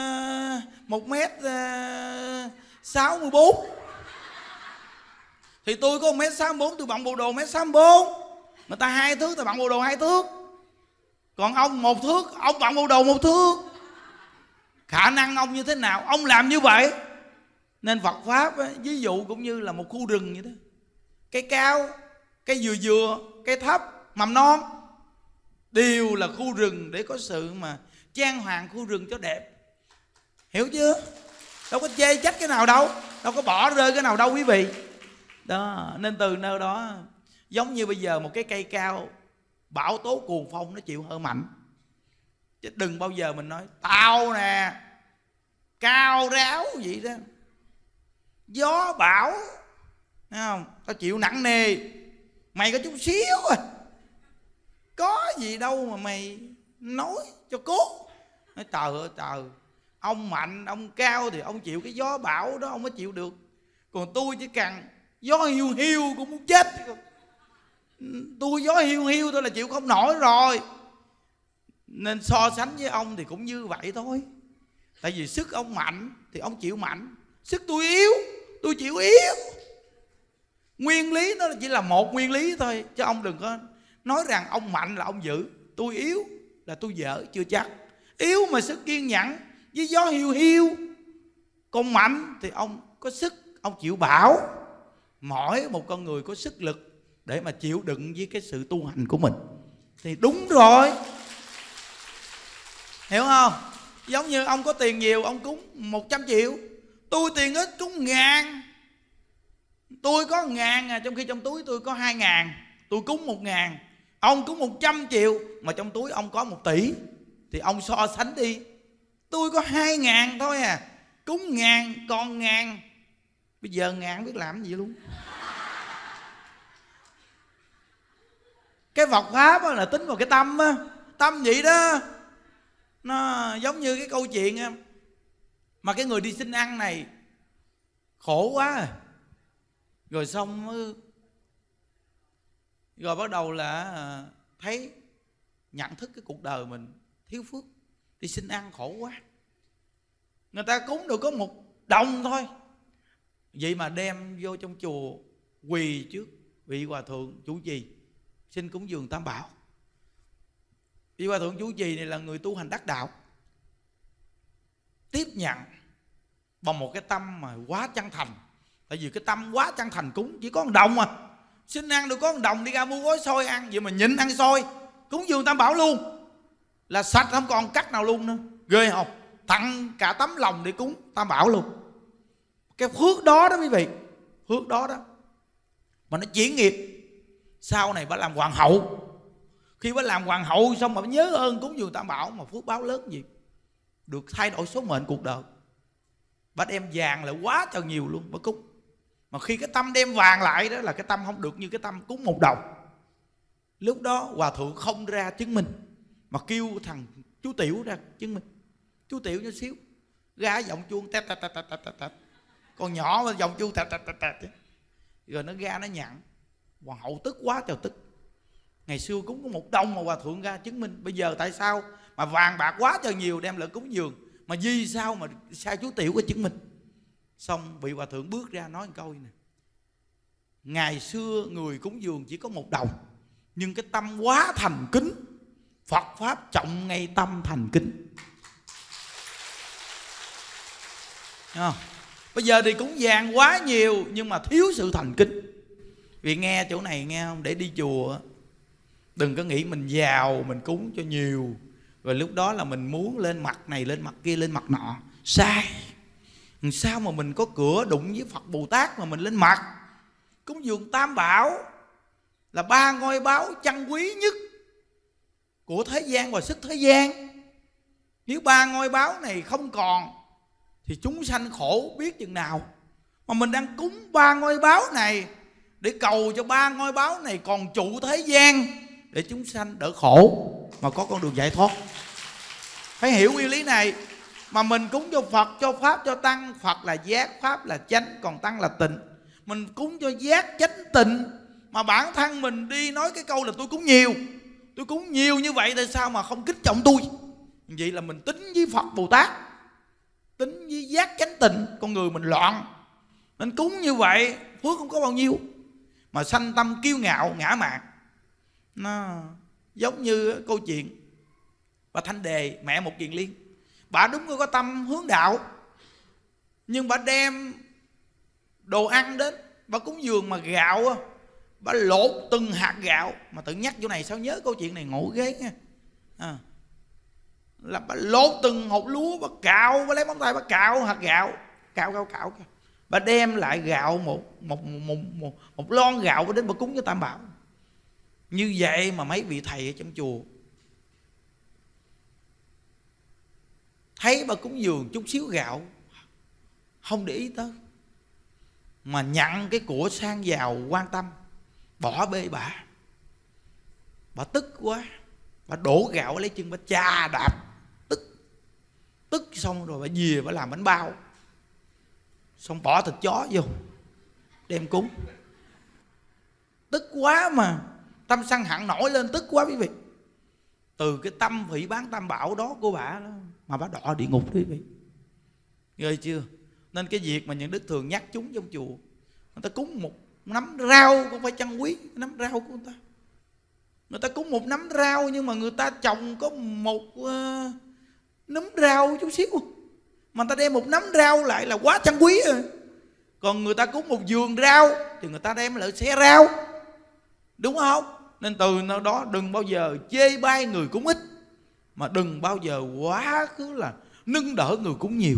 1m64. Thì tôi có 1m64, tôi bằng bộ đồ 1m64. Người ta 2 thước, tôi bằng bộ đồ 2 thước. Còn ông 1 thước, ông bằng bộ đồ 1 thước. Khả năng ông như thế nào, ông làm như vậy. Nên Phật Pháp ấy, ví dụ cũng như là một khu rừng vậy đó. Cây cao, cây dừa, cây thấp, mầm non, đều là khu rừng để có sự mà trang hoàng khu rừng cho đẹp. Hiểu chưa? Đâu có chê trách cái nào đâu, đâu có bỏ rơi cái nào đâu quý vị. Đó, nên từ nơi đó giống như bây giờ một cái cây cao, bão tố cuồng phong nó chịu hơi mạnh. Chứ đừng bao giờ mình nói tao nè cao ráo vậy đó, gió bão, thấy không? Tao chịu nặng nề, mày có chút xíu à, có gì đâu mà mày nói cho cố. Nói trời ơi trời, ông mạnh, ông cao thì ông chịu cái gió bão đó, ông mới chịu được. Còn tôi chỉ cần gió hiu hiu cũng muốn chết. Tôi gió hiu hiu thôi là chịu không nổi rồi. Nên so sánh với ông thì cũng như vậy thôi. Tại vì sức ông mạnh thì ông chịu mạnh, sức tôi yếu, tôi chịu yếu. Nguyên lý nó chỉ là một nguyên lý thôi. Chứ ông đừng có nói rằng ông mạnh là ông dữ, tôi yếu là tôi dở, chưa chắc. Yếu mà sức kiên nhẫn với gió hiu hiu. Còn mạnh thì ông có sức, ông chịu bão. Mỗi một con người có sức lực để mà chịu đựng với cái sự tu hành của mình thì đúng rồi. Hiểu không? Giống như ông có tiền nhiều, ông cúng 100 triệu. Tôi tiền ít cúng 1.000. Tôi có 1.000 trong khi trong túi tôi có 2.000. Tôi cúng 1.000. Ông cúng 100 triệu mà trong túi ông có 1 tỷ. Thì ông so sánh đi. Tôi có 2.000 thôi à, cúng 1.000 còn 1.000. Bây giờ 1.000 biết làm gì luôn. Cái Phật Pháp là tính vào cái tâm á. Tâm vậy đó. Nó giống như cái câu chuyện mà cái người đi xin ăn này khổ quá. Rồi xong rồi bắt đầu là thấy nhận thức cái cuộc đời mình thiếu phước. Đi xin ăn khổ quá. Người ta cúng được có 1 đồng thôi, vậy mà đem vô trong chùa quỳ trước vị hòa thượng chủ trì xin cúng dường Tam Bảo. Vị hòa thượng chủ trì này là người tu hành đắc đạo, tiếp nhận bằng một cái tâm mà quá chân thành. Tại vì cái tâm quá chân thành cúng chỉ có 1 đồng mà. Xin ăn được có 1 đồng, đi ra mua gói xôi ăn, vậy mà nhịn ăn xôi cúng dường Tam Bảo luôn, là sạch không còn cắt nào luôn nữa. Ghê không? Tặng cả tấm lòng để cúng Tam Bảo luôn. Cái phước đó đó quý vị, phước đó đó mà nó chuyển nghiệp. Sau này bà làm hoàng hậu. Khi bà làm hoàng hậu xong mà bà nhớ ơn cúng dường Tam Bảo, mà phước báo lớn gì, được thay đổi số mệnh cuộc đời. Bà đem vàng lại quá trời nhiều luôn, bà cúng. Mà khi cái tâm đem vàng lại đó là cái tâm không được như cái tâm cúng 1 đồng. Lúc đó hòa thượng không ra chứng minh, mà kêu thằng chú Tiểu ra chứng minh. Chú Tiểu nhỏ xíu ra giọng chuông tét tét tét tét tét tét. Con nhỏ mà giọng chuông tét tét tét tét. Rồi nó ra nó nhận. Hoàng hậu tức quá trời tức. Ngày xưa cúng có 1 đồng mà hòa thượng ra chứng minh. Bây giờ tại sao mà vàng bạc quá trời nhiều đem lại cúng dường, mà vì sao mà sao chú Tiểu có chứng minh? Xong vị hòa thượng bước ra nói một câu này: ngày xưa người cúng dường chỉ có 1 đồng, nhưng cái tâm quá thành kính, Phật Pháp trọng ngay tâm thành kính. Bây giờ thì cúng vàng quá nhiều nhưng mà thiếu sự thành kính. Vì nghe chỗ này nghe không, để đi chùa đừng có nghĩ mình giàu mình cúng cho nhiều, rồi lúc đó là mình muốn lên mặt này lên mặt kia lên mặt nọ. Sai. Sao mà mình có cửa đụng với Phật Bồ Tát mà mình lên mặt? Cúng dường Tam Bảo là 3 ngôi báu chân quý nhất của thế gian và sức thế gian. Nếu 3 ngôi báu này không còn thì chúng sanh khổ biết chừng nào. Mà mình đang cúng 3 ngôi báu này để cầu cho 3 ngôi báu này còn trụ thế gian, để chúng sanh đỡ khổ mà có con đường giải thoát. Phải hiểu nguyên lý này. Mà mình cúng cho Phật, cho Pháp, cho Tăng. Phật là giác, Pháp là chánh, còn Tăng là tịnh. Mình cúng cho giác, chánh, tịnh, mà bản thân mình đi nói cái câu là tôi cúng nhiều. Tôi cúng nhiều như vậy tại sao mà không kích trọng tôi? Vậy là mình tính với Phật Bồ Tát, tính với giác, chánh, tịnh. Con người mình loạn. Nên cúng như vậy phước không có bao nhiêu, mà sanh tâm kiêu ngạo ngã mạn. Nó giống như câu chuyện bà Thanh Đề, mẹ một Kiền Liên. Bà đúng có tâm hướng đạo, nhưng bà đem đồ ăn đến, bà cúng dường mà gạo, bà lột từng hạt gạo. Mà tự nhắc chỗ này sao nhớ câu chuyện này ngộ ghê nha. Là bà lột từng hột lúa, bà cạo, bà lấy móng tay bà cạo hạt gạo, cạo. Bà đem lại gạo một lon gạo bà đến bà cúng cho Tam Bảo. Như vậy mà mấy vị thầy ở trong chùa thấy bà cúng dường chút xíu gạo không để ý tới, mà nhận cái của sang giàu quan tâm, bỏ bê bà tức quá, bà đổ gạo lấy chân bà chà đạp, tức xong rồi bà về bà làm bánh bao, xong bỏ thịt chó vô đem cúng. Tức quá mà tâm sân hận nổi lên, tức quá quý vị. Từ cái tâm phỉ bán Tam Bảo đó của bà đó mà bà đọa địa ngục quý vị. Ghê chưa? Nên cái việc mà những đức thường nhắc chúng trong chùa, người ta cúng một nắm rau cũng phải trân quý nắm rau của người ta. Người ta cúng một nắm rau nhưng mà người ta trồng có một nấm rau chút xíu, mà người ta đem một nắm rau lại là quá trân quý rồi. Còn người ta cúng một vườn rau thì người ta đem lại xe rau, đúng không? Nên từ nơi đó đừng bao giờ chê bai người cúng ít, mà đừng bao giờ quá cứ là nâng đỡ người cũng nhiều.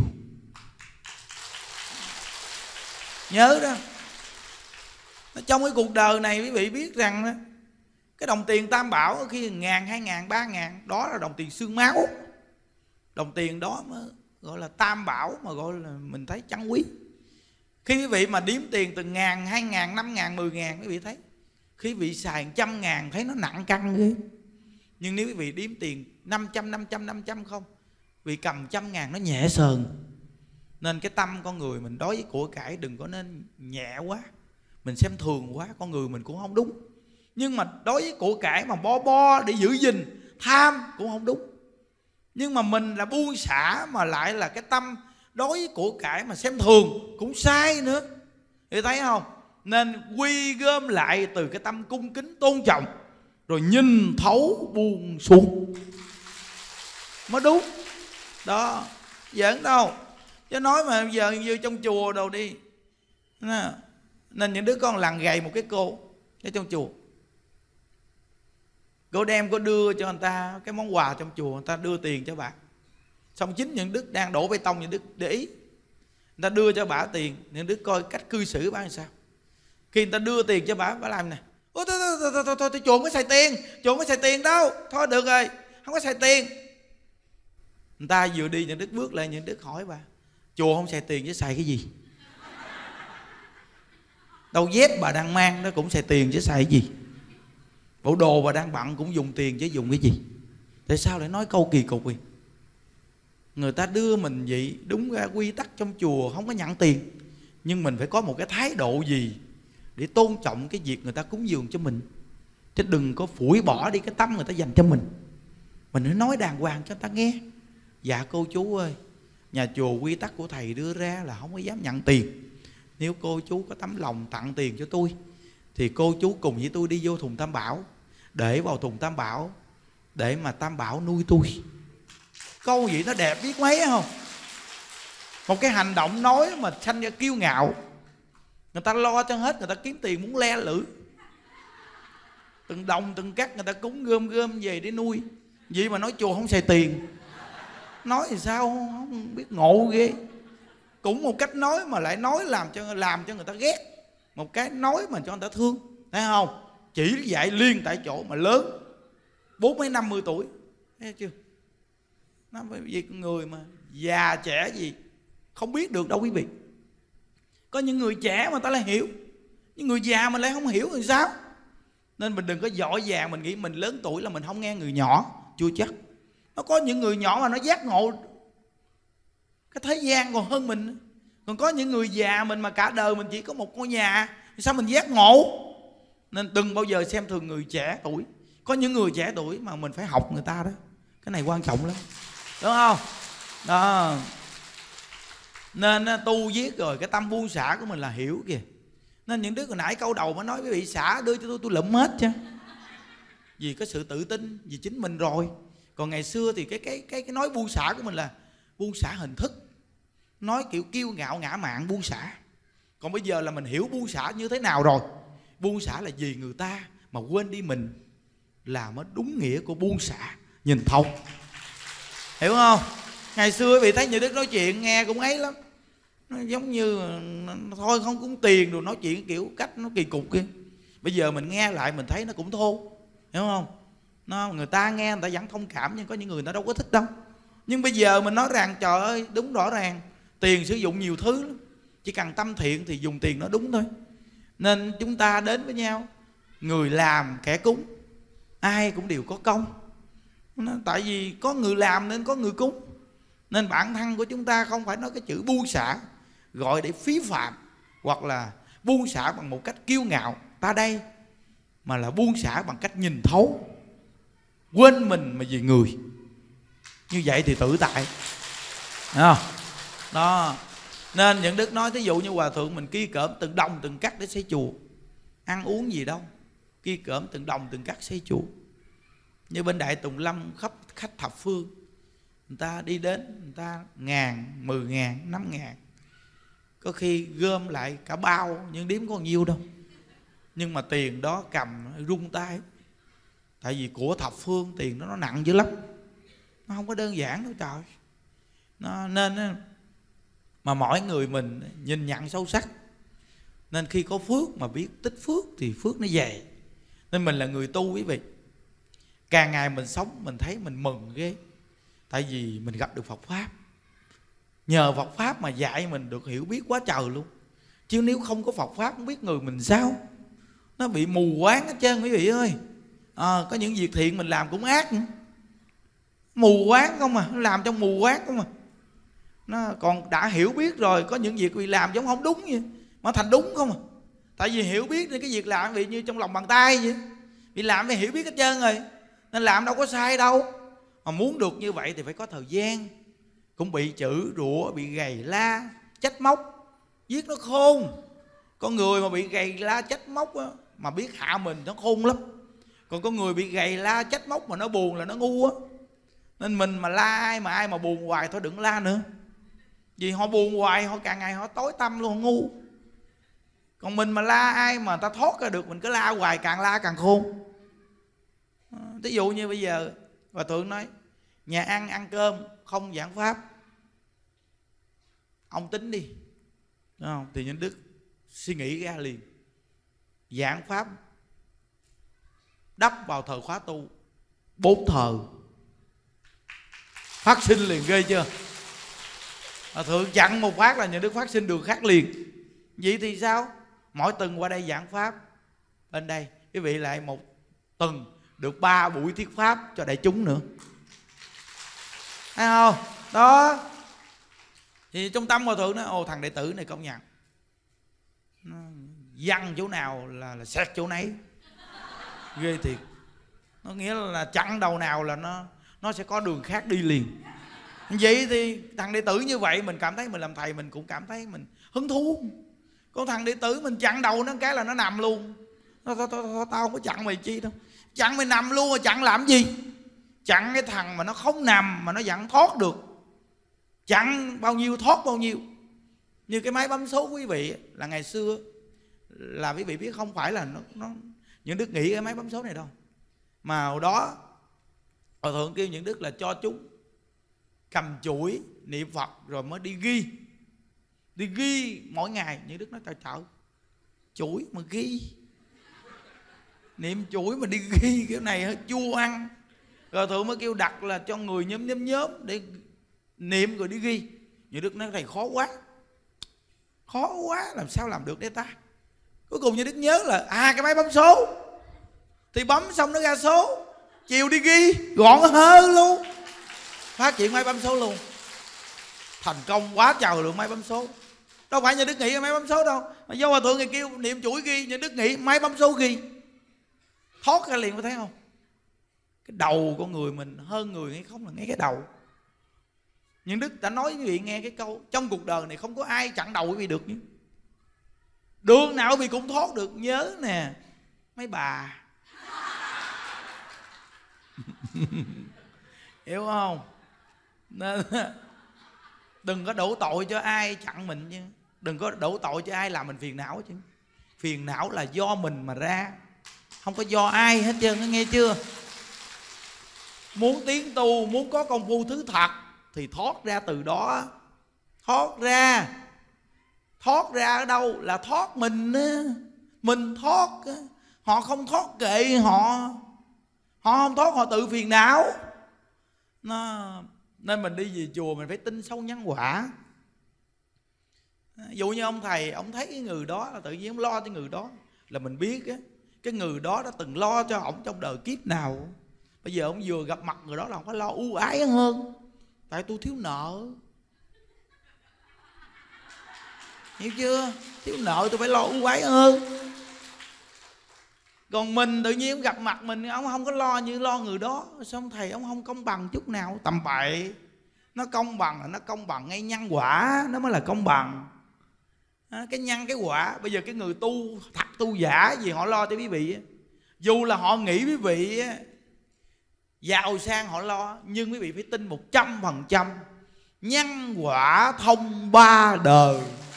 Nhớ đó, trong cái cuộc đời này quý vị biết rằng đó, cái đồng tiền tam bảo khi 1.000, 2.000, 3.000 đó là đồng tiền xương máu. Đồng tiền đó mới gọi là tam bảo, mà gọi là mình thấy trân quý. Khi quý vị mà đếm tiền từ 1.000, 2.000, 5.000, 10.000, quý vị thấy khi quý vị xài 100.000 thấy nó nặng cân ghê. Nhưng nếu quý vị đếm tiền 500 không, vì cầm 100.000 nó nhẹ sờn. Nên cái tâm con người mình đối với của cải đừng có nên nhẹ quá, mình xem thường quá, con người mình cũng không đúng. Nhưng mà đối với của cải mà bo để giữ gìn, tham cũng không đúng. Nhưng mà mình là buông xả mà lại là cái tâm đối với của cải mà xem thường cũng sai nữa. Thì thấy không? Nên quy gom lại từ cái tâm cung kính tôn trọng, rồi nhìn thấu buông xuống mới đúng. Đó, giỡn đâu. Chứ nói mà giờ như trong chùa đâu đi. Nên những đứa con lằn gầy một cái cô ở trong chùa, cô đem cô đưa cho người ta cái món quà trong chùa, người ta đưa tiền cho bà. Xong chính những đức đang đổ bê tông, những đức để ý, người ta đưa cho bà tiền, những đức coi cách cư xử bà làm sao. Khi người ta đưa tiền cho bà làm này: ôi thôi chùa không có xài tiền, chùa không có xài tiền đâu, thôi được rồi, không có xài tiền. Người ta vừa đi, những đức bước lại, những đức hỏi bà: chùa không xài tiền chứ xài cái gì? Đâu dép bà đang mang nó cũng xài tiền chứ xài cái gì? Bộ đồ bà đang bận cũng dùng tiền chứ dùng cái gì? Tại sao lại nói câu kỳ cục vậy? Người ta đưa mình vậy, đúng ra quy tắc trong chùa không có nhận tiền, nhưng mình phải có một cái thái độ gì để tôn trọng cái việc người ta cúng dường cho mình. Chứ đừng có phủi bỏ đi cái tâm người ta dành cho mình. Mình phải nói đàng hoàng cho người ta nghe: dạ cô chú ơi, nhà chùa quy tắc của thầy đưa ra là không có dám nhận tiền. Nếu cô chú có tấm lòng tặng tiền cho tôi thì cô chú cùng với tôi đi vô thùng tam bảo, để vào thùng tam bảo để mà tam bảo nuôi tôi. Câu vậy nó đẹp biết mấy không? Một cái hành động nói mà sanh ra kiêu ngạo. Người ta lo cho hết, người ta kiếm tiền muốn le lử, từng đồng từng cắt người ta cúng gom về để nuôi. Vậy mà nói chùa không xài tiền, nói thì sao không biết ngộ ghê. Cũng một cách nói mà lại nói làm cho người ta ghét, một cái nói mà cho người ta thương, thấy không? Chỉ dạy liên tại chỗ mà lớn 40 mấy 50 tuổi, thấy chưa? Nó vì con người mà già trẻ gì không biết được đâu quý vị. Có những người trẻ mà ta lại hiểu, những người già mình lại không hiểu thì sao? Nên mình đừng có giỏi vàng mình nghĩ mình lớn tuổi là mình không nghe người nhỏ. Chưa chắc. Nó có những người nhỏ mà nó giác ngộ cái thế gian còn hơn mình. Còn có những người già mình mà cả đời mình chỉ có một ngôi nhà thì sao mình giác ngộ? Nên đừng bao giờ xem thường người trẻ tuổi. Có những người trẻ tuổi mà mình phải học người ta đó. Cái này quan trọng lắm, đúng không? Đó. Nên tu viết rồi cái tâm buông xả của mình là hiểu kìa. Nên những đứa hồi nãy câu đầu mới nói quý vị xả đưa cho tôi lụm hết chứ. Vì có sự tự tin vì chính mình rồi. Còn ngày xưa thì cái nói buông xả của mình là buông xả hình thức, nói kiểu kiêu ngạo ngã mạn buông xả. Còn bây giờ là mình hiểu buông xả như thế nào rồi. Buông xả là vì người ta mà quên đi mình, là mới đúng nghĩa của buông xả, nhìn thấu. Hiểu không? Ngày xưa quý vị thấy Như Đức nói chuyện nghe cũng ấy lắm, nó giống như thôi không cúng tiền rồi nói chuyện kiểu cách nó kỳ cục kia. Bây giờ mình nghe lại mình thấy nó cũng thô, hiểu không? Người ta nghe người ta vẫn thông cảm, nhưng có những người nó đâu có thích đâu. Nhưng bây giờ mình nói rằng trời ơi đúng rõ ràng, tiền sử dụng nhiều thứ lắm, chỉ cần tâm thiện thì dùng tiền nó đúng thôi. Nên chúng ta đến với nhau, người làm kẻ cúng, ai cũng đều có công. Tại vì có người làm nên có người cúng. Nên bản thân của chúng ta không phải nói cái chữ buông xả gọi để phí phạm, hoặc là buông xả bằng một cách kiêu ngạo ta đây, mà là buông xả bằng cách nhìn thấu, quên mình mà vì người. Như vậy thì tự tại. Thấy không? Đó. Nên những đức nói thí dụ như hòa thượng mình ki cỡm từng đồng từng cắt để xây chùa, ăn uống gì đâu, ki cỡm từng đồng từng cắt xây chùa. Như bên Đại Tùng Lâm khắp khách thập phương, người ta đi đến, người ta 1.000, 10.000, 5.000, có khi gom lại cả bao nhưng đếm có nhiêu đâu. Nhưng mà tiền đó cầm rung tay. Tại vì của thập phương tiền đó nó nặng dữ lắm, nó không có đơn giản đâu trời. Nên mà mỗi người mình nhìn nhận sâu sắc. Nên khi có phước mà biết tích phước thì phước nó về. Nên mình là người tu quý vị, càng ngày mình sống mình thấy mình mừng ghê. Tại vì mình gặp được Phật Pháp. Nhờ Phật Pháp mà dạy mình được hiểu biết quá trời luôn. Chứ nếu không có Phật Pháp không biết người mình sao. Nó bị mù quáng hết trơn quý vị ơi. Có những việc thiện mình làm cũng ác nữa. Mù quáng không à, nó làm trong mù quáng không à. Nó còn đã hiểu biết rồi, có những việc bị làm giống không đúng vậy mà thành đúng không à. Tại vì hiểu biết nên cái việc làm bị như trong lòng bàn tay vậy. Bị làm thì hiểu biết hết trơn rồi, nên làm đâu có sai đâu. Mà muốn được như vậy thì phải có thời gian. Cũng bị chửi rủa, bị gầy la, trách móc, giết nó khôn. Con người mà bị gầy la trách móc á, mà biết hạ mình nó khôn lắm. Còn con người bị gầy la trách móc mà nó buồn là nó ngu á. Nên mình mà la ai mà buồn hoài thôi đừng la nữa. Vì họ buồn hoài, họ càng ngày họ tối tăm luôn, họ ngu. Còn mình mà la ai mà ta thoát ra được, mình cứ la hoài, càng la càng khôn. Ví dụ như bây giờ Hòa Thượng nói nhà ăn cơm không giảng pháp, ông tính đi, đúng không? Thì Nhân Đức suy nghĩ ra liền, giảng pháp đắp vào thời khóa tu 4 thời, phát sinh liền, ghê chưa? Hòa Thượng chặn một phát là Nhân Đức phát sinh đường khác liền. Vậy thì sao? Mỗi tuần qua đây giảng pháp, bên đây quý vị lại một tuần được 3 buổi thuyết pháp cho đại chúng nữa, thấy không? Đó thì trong tâm Hòa Thượng nói ồ, thằng đệ tử này công nhận nó văng chỗ nào là xét chỗ nấy, ghê thiệt. Nó nghĩa là chặn đầu nào là nó sẽ có đường khác đi liền. Vậy thì thằng đệ tử như vậy mình cảm thấy mình làm thầy mình cũng cảm thấy mình hứng thú. Còn thằng đệ tử mình chặn đầu nó cái là nó nằm luôn. Tao không có chặn mày chi đâu. Chặn mày nằm luôn rồi chặn làm gì? Chặn cái thằng mà nó không nằm mà nó vẫn thoát được. Chặn bao nhiêu thoát bao nhiêu. Như cái máy bấm số quý vị là ngày xưa là quý vị biết không phải là nó Những Đức nghĩ cái máy bấm số này đâu. Mà hồi đó Hòa Thượng kêu Những Đức là cho chúng cầm chuỗi niệm Phật rồi mới đi ghi. Đi ghi mỗi ngày. Những Đức nói trời chuỗi mà ghi, niệm chuỗi mà đi ghi kiểu này hơi chua ăn. Rồi Thượng mới kêu đặt là cho người nhóm để niệm rồi đi ghi. Những Đức nói thầy khó quá làm sao làm được đấy ta. Cuối cùng Những Đức nhớ là cái máy bấm số thì bấm xong nó ra số, chiều đi ghi gọn hơn luôn, phát triển máy bấm số luôn, thành công quá trời lượng máy bấm số. Đâu phải Những Đức nghĩ máy bấm số đâu, mà do Hòa Thượng người kêu niệm chuỗi ghi, Những Đức nghĩ máy bấm số ghi, thoát ra liền, có thấy không? Cái đầu con người mình hơn người hay không là ngay cái đầu. Những Đức đã nói với quý vị nghe cái câu trong cuộc đời này không có ai chặn đầu quý vị được. Đường nào quý vị cũng thoát được. Nhớ nè mấy bà hiểu không? Nên đừng có đổ tội cho ai chặn mình chứ. Đừng có đổ tội cho ai làm mình phiền não chứ. Phiền não là do mình mà ra, không có do ai hết trơn, nghe chưa? Muốn tiến tu, muốn có công phu thứ thật thì thoát ra từ đó. Thoát ra ở đâu? Là thoát mình á. Mình thoát, họ không thoát kệ họ không thoát, họ tự phiền não. Nên mình đi về chùa mình phải tin sâu nhân quả. Ví dụ như ông thầy, ông thấy cái người đó là tự nhiên ông lo cho người đó, là mình biết á, cái người đó đã từng lo cho ông trong đời kiếp nào. Bây giờ ông vừa gặp mặt người đó là ông phải lo ưu ái hơn. Tại tôi thiếu nợ, hiểu chưa? Thiếu nợ tôi phải lo ưu ái hơn. Còn mình tự nhiên ông gặp mặt mình, ông không có lo như lo người đó. Xong thầy ông không công bằng chút nào. Tầm bậy. Nó công bằng là nó công bằng ngay nhân quả, nó mới là công bằng. Cái nhân cái quả. Bây giờ cái người tu thật tu giả gì họ lo cho quý vị, dù là họ nghĩ quý vị giàu sang họ lo, nhưng quý vị phải tin 100% nhân quả thông 3 đời.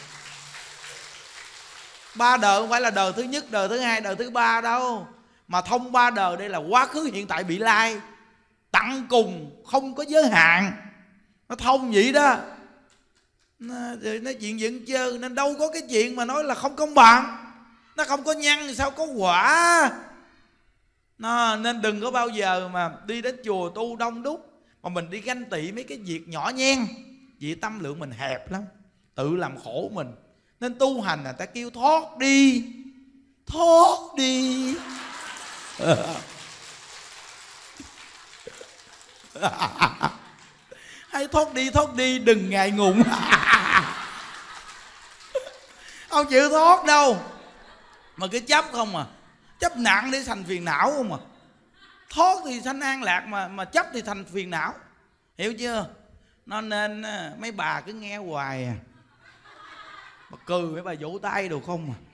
3 đời không phải là đời thứ nhất, đời thứ hai, đời thứ ba đâu, mà thông 3 đời. Đây là quá khứ hiện tại vị lai, tận cùng không có giới hạn. Nó thông vậy đó. Nói chuyện dựng chơi nên đâu có cái chuyện mà nói là không công bằng. Nó không có nhân thì sao có quả. Nên đừng có bao giờ mà đi đến chùa tu đông đúc mà mình đi ganh tị mấy cái việc nhỏ nhen. Vì tâm lượng mình hẹp lắm, tự làm khổ mình. Nên tu hành là ta kêu thoát đi. Thoát đi. Hãy thoát đi đừng ngại ngùng. Không chịu thoát đâu mà cứ chấp không à. Chấp nặng để thành phiền não không à. Thoát thì sanh an lạc, mà chấp thì thành phiền não. Hiểu chưa? Nó nên mấy bà cứ nghe hoài à. Bà cười mấy bà vỗ tay đồ không à.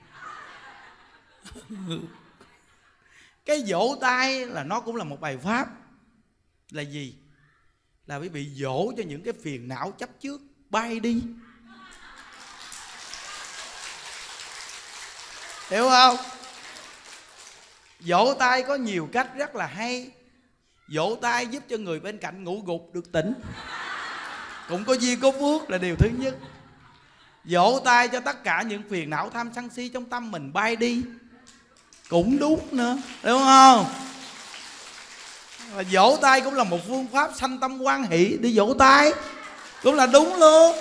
Cái vỗ tay là nó cũng là một bài pháp. Là gì? Là bị dỗ cho những cái phiền não chấp trước bay đi. Hiểu không? Vỗ tay có nhiều cách rất là hay. Vỗ tay giúp cho người bên cạnh ngủ gục được tỉnh, cũng có duyên có phước là điều thứ nhất. Vỗ tay cho tất cả những phiền não tham sân si trong tâm mình bay đi, cũng đúng nữa, đúng không? Và vỗ tay cũng là một phương pháp sanh tâm hoan hỷ. Đi vỗ tay cũng là đúng luôn.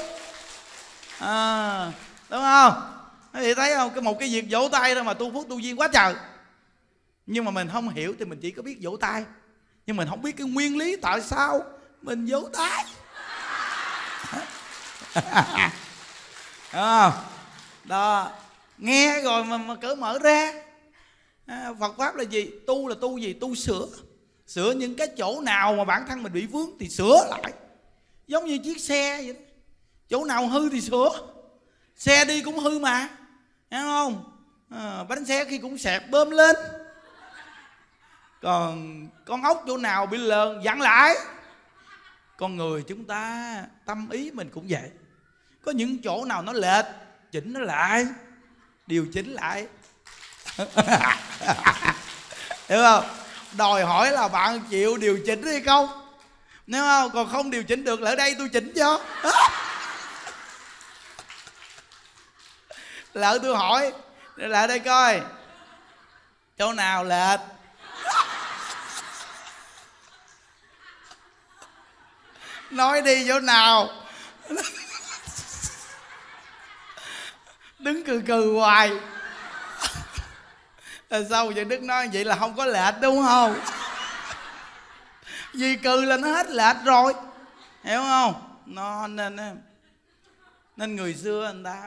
Đúng không? Thì thấy không? Một cái việc vỗ tay thôi mà tu phước tu duyên quá trời. Nhưng mà mình không hiểu thì mình chỉ có biết vỗ tay, nhưng mình không biết cái nguyên lý tại sao mình vỗ tay. Đó, nghe rồi mà cỡ mở ra. Phật pháp là gì? Tu là tu gì? Tu sửa. Sửa những cái chỗ nào mà bản thân mình bị vướng thì sửa lại. Giống như chiếc xe vậy đó. Chỗ nào hư thì sửa. Xe đi cũng hư mà, hiểu không? Bánh xe khi cũng xẹp bơm lên. Còn con ốc chỗ nào bị lờn dặn lại. Con người chúng ta tâm ý mình cũng vậy. Có những chỗ nào nó lệch, chỉnh nó lại, điều chỉnh lại. Hiểu không? Đòi hỏi là bạn chịu điều chỉnh hay không. Nếu không, còn không điều chỉnh được, là ở đây tôi chỉnh cho. Lỡ tôi hỏi lại đây coi chỗ nào lệch. Nói đi chỗ nào. Đứng cừ hoài. Sao vậy Đức nói vậy là không có lệch đúng không? Vì cừ là nó hết lệch rồi, hiểu không? Nó nên người xưa anh ta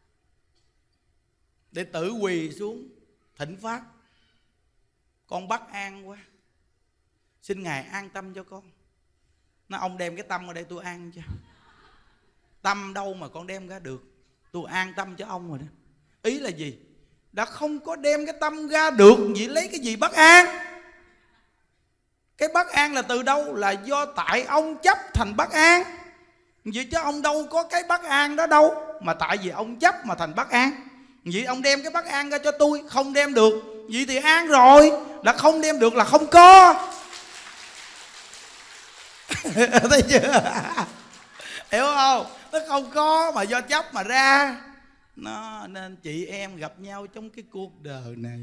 đệ tử quỳ xuống thỉnh pháp: con bất an quá, xin Ngài an tâm cho con. Nó ông đem cái tâm ở đây tôi an cho. Tâm đâu mà con đem ra được, tôi an tâm cho ông rồi đó. Ý là gì? Đã không có đem cái tâm ra được, vậy lấy cái gì bất an? Cái bất an là từ đâu? Là do tại ông chấp thành bất an. Vậy chứ ông đâu có cái bất an đó đâu, mà tại vì ông chấp mà thành bất an. Vậy ông đem cái bất an ra cho tôi, không đem được, vậy thì an rồi. Là không đem được là không có. Thấy chưa? Hiểu không? Nó không có mà do chấp mà ra. Nó nên chị em gặp nhau trong cái cuộc đời này,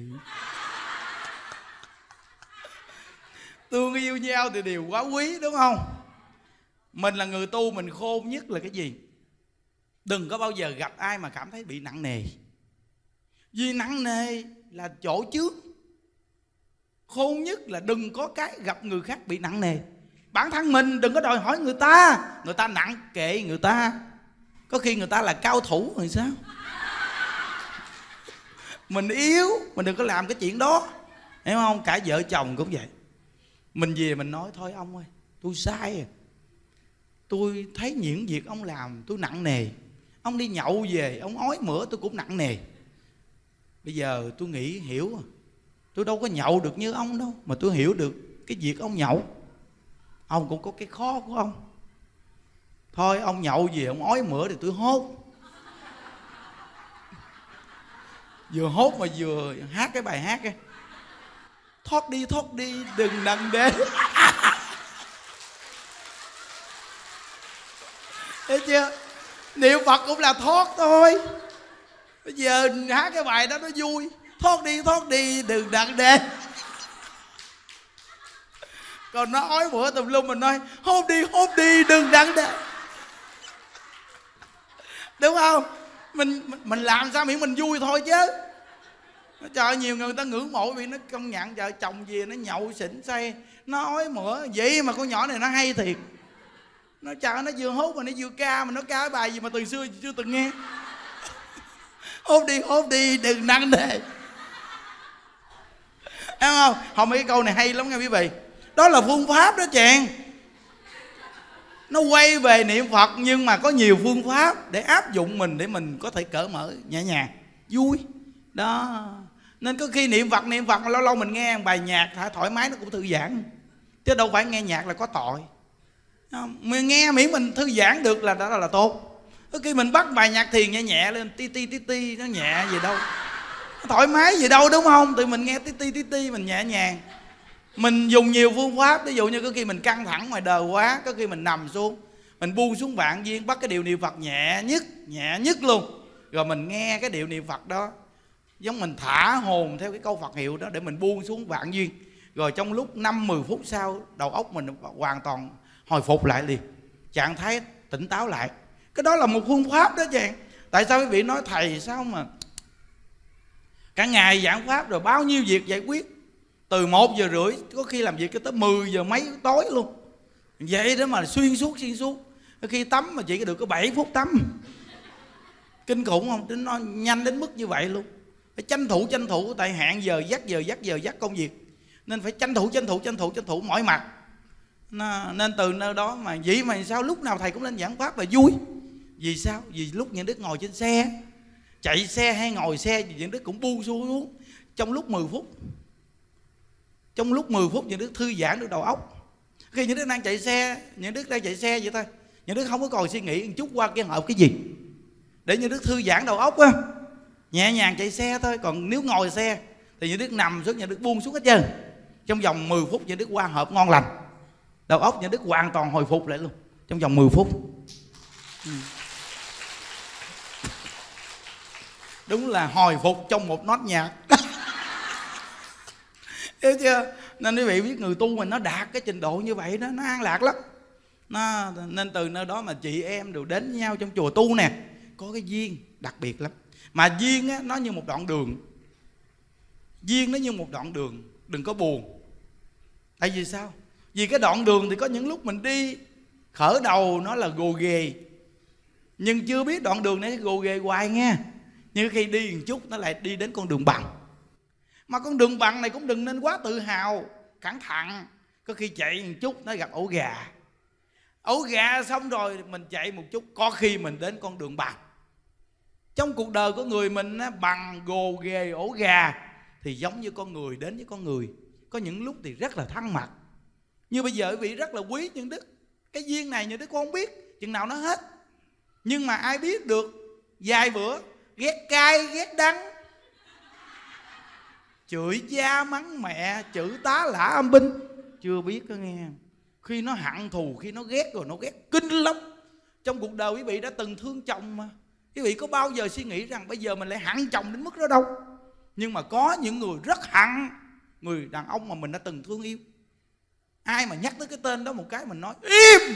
thương yêu nhau thì điều quá quý, đúng không? Mình là người tu, mình khôn nhất là cái gì? Đừng có bao giờ gặp ai mà cảm thấy bị nặng nề. Vì nặng nề là chỗ trước. Khôn nhất là đừng có cái gặp người khác bị nặng nề. Bản thân mình đừng có đòi hỏi người ta. Người ta nặng kệ người ta. Có khi người ta là cao thủ rồi sao? Mình yếu, mình đừng có làm cái chuyện đó, hiểu không? Cả vợ chồng cũng vậy. Mình về mình nói thôi ông ơi, tôi sai rồi. Tôi thấy những việc ông làm tôi nặng nề. Ông đi nhậu về, ông ói mửa tôi cũng nặng nề. Bây giờ tôi nghĩ hiểu rồi. Tôi đâu có nhậu được như ông đâu, mà tôi hiểu được cái việc ông nhậu. Ông cũng có cái khó của ông. Thôi ông nhậu về ông ói mửa thì tôi hốt. Vừa hốt mà vừa hát cái bài hát ấy. Thoát đi đừng nặng đế. chưa? Niệm Phật cũng là thoát thôi. Bây giờ hát cái bài đó nó vui. Thoát đi đừng đặng đê. Còn nó ói bữa tùm lum mình nói hốt đi đừng đặng đê. Đúng không? Mình làm sao miễn mình vui thôi chứ. Trời, nhiều người ta ngưỡng mộ vì nó công nhận vợ chồng gì nó nhậu xỉn say, nó ói mửa vậy mà con nhỏ này nó hay thiệt. Nó trời, nó vừa hốt mà nó vừa ca, mà nó ca cái bài gì mà từ xưa chưa từng nghe. Hốt đi đừng nặng nề. Thấy không? Không, mấy cái câu này hay lắm nha quý vị. Đó là phương pháp đó chàng. Nó quay về niệm Phật nhưng mà có nhiều phương pháp để áp dụng mình, để mình có thể cởi mở nhẹ nhàng vui đó. Nên có khi niệm Phật lâu lâu mình nghe bài nhạc thoải mái nó cũng thư giãn, chứ đâu phải nghe nhạc là có tội. Mình nghe miễn mình thư giãn được là đó là tốt. Có khi mình bắt bài nhạc thiền nhẹ nhẹ lên, ti nó nhẹ gì đâu, nó thoải mái gì đâu, đúng không? Tụi mình nghe ti mình nhẹ nhàng. Mình dùng nhiều phương pháp. Ví dụ như có khi mình căng thẳng ngoài đời quá, có khi mình nằm xuống, mình buông xuống vạn duyên, bắt cái điệu niệm Phật nhẹ nhất luôn, rồi mình nghe cái điệu niệm Phật đó, giống mình thả hồn theo cái câu Phật hiệu đó để mình buông xuống vạn duyên. Rồi trong lúc 5-10 phút sau, đầu óc mình hoàn toàn hồi phục lại liền, trạng thái tỉnh táo lại. Cái đó là một phương pháp đó chàng. Tại sao quý vị nói thầy sao mà cả ngày giảng pháp rồi bao nhiêu việc giải quyết, từ 1 giờ rưỡi có khi làm việc tới 10 giờ mấy tối luôn, vậy đó mà xuyên suốt. Khi tắm mà chỉ được có 7 phút tắm. Kinh khủng không? Nó nhanh đến mức như vậy luôn. Phải tranh thủ tại hạn giờ dắt công việc, nên phải tranh thủ mọi mặt. Nên từ nơi đó mà vậy mà sao lúc nào thầy cũng lên giảng pháp là vui. Vì sao? Vì lúc những đứa ngồi trên xe, chạy xe hay ngồi xe, những đứa cũng buông xuống trong lúc 10 phút. Trong lúc 10 phút những đứa thư giãn được đầu óc. Khi những đứa đang chạy xe, những đứa đang chạy xe vậy thôi, những đứa không có còn suy nghĩ một chút qua cái hợp cái gì, để những đứa thư giãn đầu óc á, nhẹ nhàng chạy xe thôi. Còn nếu ngồi xe thì những đứa nằm xuống, những đứa buông xuống hết trơn. Trong vòng 10 phút những đứa qua hợp ngon lành, đầu óc những đứa hoàn toàn hồi phục lại luôn trong vòng 10 phút. Đúng là hồi phục trong một nốt nhạc. Hiểu chưa? Nên quý vị biết người tu mình nó đạt cái trình độ như vậy đó, nó an lạc lắm. Nên từ nơi đó mà chị em đều đến với nhau trong chùa tu nè, có cái duyên đặc biệt lắm. Mà duyên á, nó như một đoạn đường. Duyên nó như một đoạn đường, đừng có buồn. Tại vì sao? Vì cái đoạn đường thì có những lúc mình đi khởi đầu nó là gồ ghề, nhưng chưa biết đoạn đường này gồ ghề hoài nghe. Nhưng khi đi một chút nó lại đi đến con đường bằng. Mà con đường bằng này cũng đừng nên quá tự hào, cẩn thận. Có khi chạy một chút nó gặp ổ gà. Ổ gà xong rồi mình chạy một chút, có khi mình đến con đường bằng. Trong cuộc đời của người mình bằng gồ ghề ổ gà, thì giống như con người đến với con người, có những lúc thì rất là thân mật. Như bây giờ quý vị rất là quý những đức, cái duyên này những đức con không biết chừng nào nó hết. Nhưng mà ai biết được vài bữa ghét cay ghét đắng, chửi cha mắng mẹ, chửi tá lả âm binh, chưa biết có nghe. Khi nó hận thù, khi nó ghét rồi nó ghét kinh lắm. Trong cuộc đời quý vị đã từng thương chồng mà, quý vị có bao giờ suy nghĩ rằng bây giờ mình lại hận chồng đến mức đó đâu. Nhưng mà có những người rất hận người đàn ông mà mình đã từng thương yêu. Ai mà nhắc tới cái tên đó một cái mình nói im.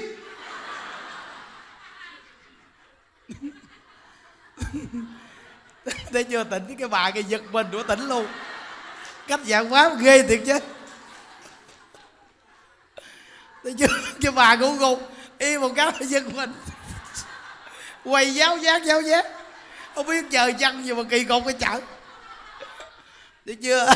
Thấy chưa? Tỉnh cái bà cái giật mình của tỉnh luôn. Cách giảng pháp ghê thiệt chứ. Thấy chưa? Cái bà cũng gục im một cái giật mình, quay giáo giác không biết trời chăng gì mà kỳ cục cái chợ. Thấy chưa?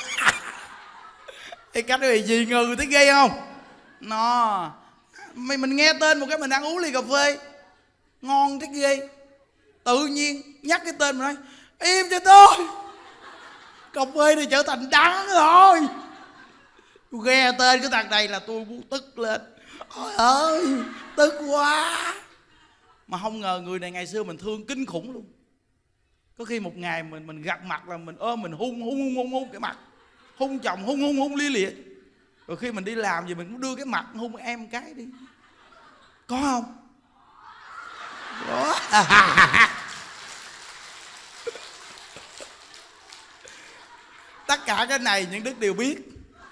Cái cách này gì ngừ thấy ghê không? Nó mình nghe tên một cái mình đang uống ly cà phê ngon thấy ghê, tự nhiên nhắc cái tên mình nói im cho tôi, cà phê này trở thành đắng rồi. Tôi nghe tên cái thằng này là tôi muốn tức lên. Ôi ơi tức quá. Mà không ngờ người này ngày xưa mình thương kinh khủng luôn. Có khi một ngày mình gặp mặt là mình ôm mình hung cái mặt, hung chồng hung lia lịa. Rồi khi mình đi làm gì mình cũng đưa cái mặt hung em cái đi. Có không? Đó. Tất cả cái này những đức đều biết.